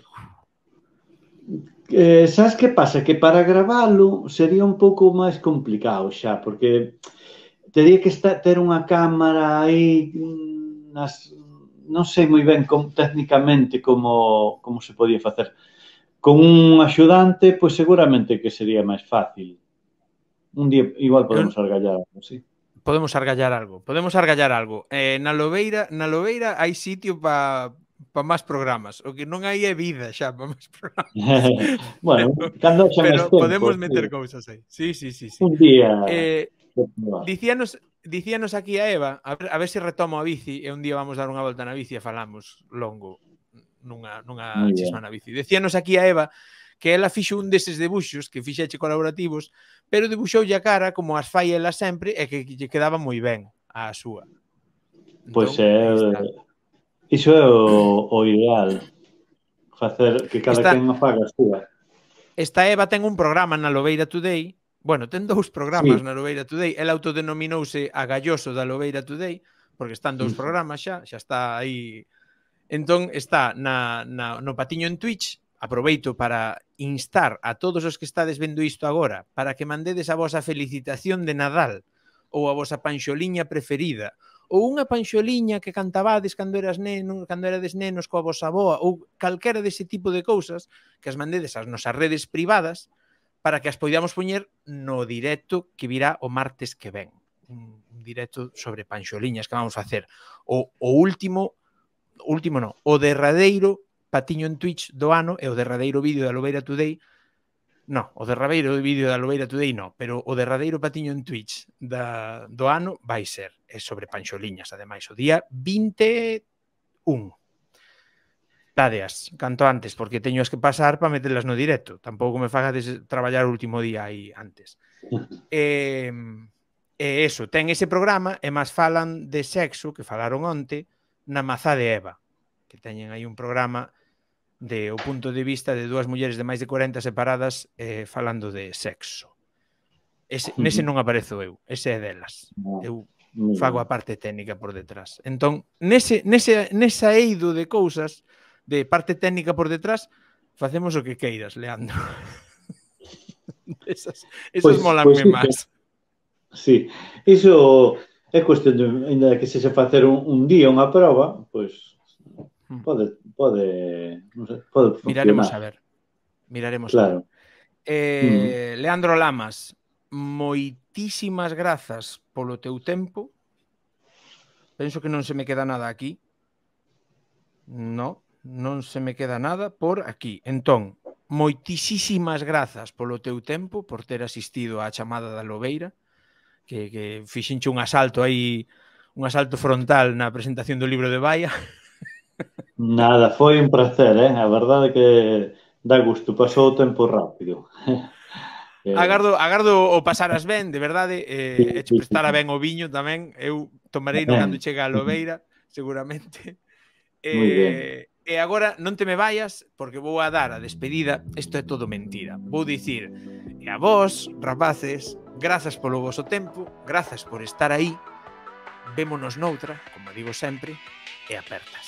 sabes que pasa? Que para gravalo sería un pouco máis complicado xa, porque teria que ter unha cámara aí non sei moi ben técnicamente como se podía facer. Con un axudante, pois seguramente que sería máis fácil. Un día igual podemos argallar algo, sí. Podemos argallar algo. Na Lobeira hai sitio para máis programas. O que non hai é vida xa para máis programas. Bueno, cando xa máis tempo. Podemos meter cousas aí. Sí. Un día... Dicíanos aquí a Eva, a ver se retomo a bici e un día vamos dar unha volta na bici e falamos longo nunha chisma na bici. Dicíanos aquí a Eva que ela fixo un deses debuxos que fixeche colaborativos, pero debuxoulle a cara como as fai ela sempre e que lle quedaba moi ben a súa. Pois iso é o ideal, facer que cada quen faga a súa. Esta Eva ten un programa na Lobeira Today. Bueno, ten 2 programas na Lobeira Today. Ela autodenominouse a Galloso da Lobeira Today, porque están 2 programas xa está aí. Entón, está no patiño en Twitch. Aproveito para instar a todos os que estades vendo isto agora para que mandedes a vosa felicitación de Nadal ou a vosa panxoliña preferida ou unha panxoliña que cantabades cando erades nenos coa vosa avoa ou calquera dese tipo de cousas que as mandedes ás nosas redes privadas para que as poidamos poñer no directo que virá o martes que ven. Un directo sobre panxoliñas que vamos a facer. O derradeiro patiño en Twitch do ano e o derradeiro vídeo da Lobeira Today. No, o derradeiro vídeo da Lobeira Today no, pero o derradeiro patiño en Twitch do ano vai ser sobre panxoliñas, ademais, o día 21. Dádeas, canto antes, porque teño as que pasar para meterlas no directo. Tampouco me fagades traballar o último día aí antes. E eso, ten ese programa e máis falan de sexo, que falaron onte, na Mazá de Eva, que teñen aí un programa de o punto de vista de 2 mulleres de máis de 40 separadas falando de sexo. Nese non aparezo eu, ese é delas. Eu fago a parte técnica por detrás. Entón, nesa eido de cousas, de parte técnica por detrás, facemos o que queiras, Leandro. Esas molanme máis. Sí, iso é cuestión de, ainda que se facer un día unha proba, pois pode funcionar. Miraremos a ver. Leandro Lamas, moitísimas grazas polo teu tempo. Penso que non se me queda nada aquí. Non se me queda nada por aquí. Entón, moitísimas grazas polo teu tempo, por ter asistido á chamada da Lobeira, que fixenche un asalto aí, un asalto frontal na presentación do libro de Baia. Nada, foi un placer, a verdade que dá gusto, pasou o tempo rápido. Agardo o pasaras ben, de verdade, e che prestara ben o viño tamén. Eu tomarei no cando chega a Lobeira, seguramente. E agora non te me vayas, porque vou a dar a despedida. Isto é todo mentira. Vou dicir, e a vos, rapaces, grazas polo voso tempo, grazas por estar aí. Vémonos noutra, como digo sempre, e apertas.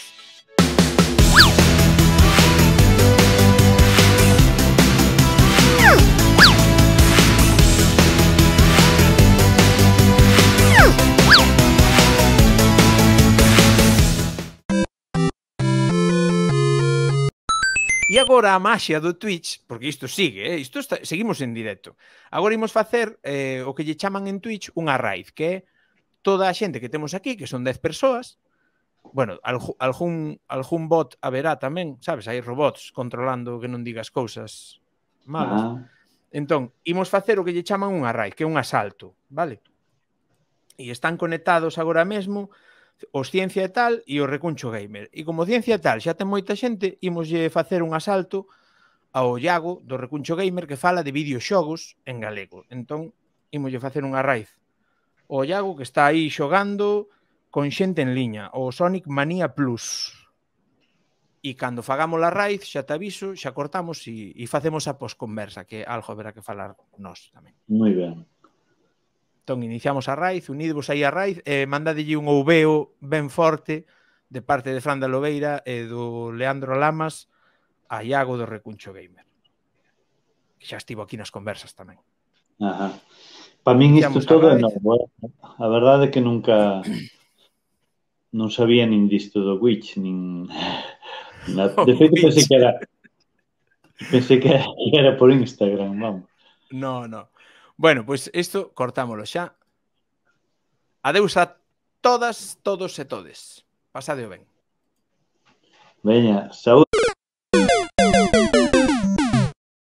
E agora a maxia do Twitch, porque isto sigue, seguimos en directo. Agora imos facer o que lle chaman en Twitch unha raid, que é toda a xente que temos aquí, que son 10 persoas, bueno, algún bot haberá tamén, sabes? Hai robots controlando que non digas cousas malas. Entón, imos facer o que lle chaman unha raid, que é un asalto, vale? E están conectados agora mesmo os Ciencia e Tal e o Recuncho Gamer. E como Ciencia e Tal xa ten moita xente, imoslle facer un asalto ao Iago do Recuncho Gamer que fala de videoxogos en galego. Entón, imoslle facer unha raid ao Iago que está aí xogando con xente en liña, o Sonic Manía Plus. E cando fagamos a raid, xa te aviso, xa cortamos e facemos a posconversa, que algo haberá que falar nós tamén. Moi ben. Entón, iniciamos a raid, unidvos aí a raid, mandadelle un ouveo ben forte de parte de Fran da Lobeira e do Leandro Lamas a Iago do Recuncho Gamer. Que xa estivo aquí nas conversas tamén. Ajá. Para min isto todo é novo. A verdade é que nunca non sabía nin disto do Witch, nin... De feito, pensei que era por Instagram, vamos. No. Bueno, pois isto cortámolo xa. Adeus a todas, todos e todes. Pasadeo ben. Veña, saúde.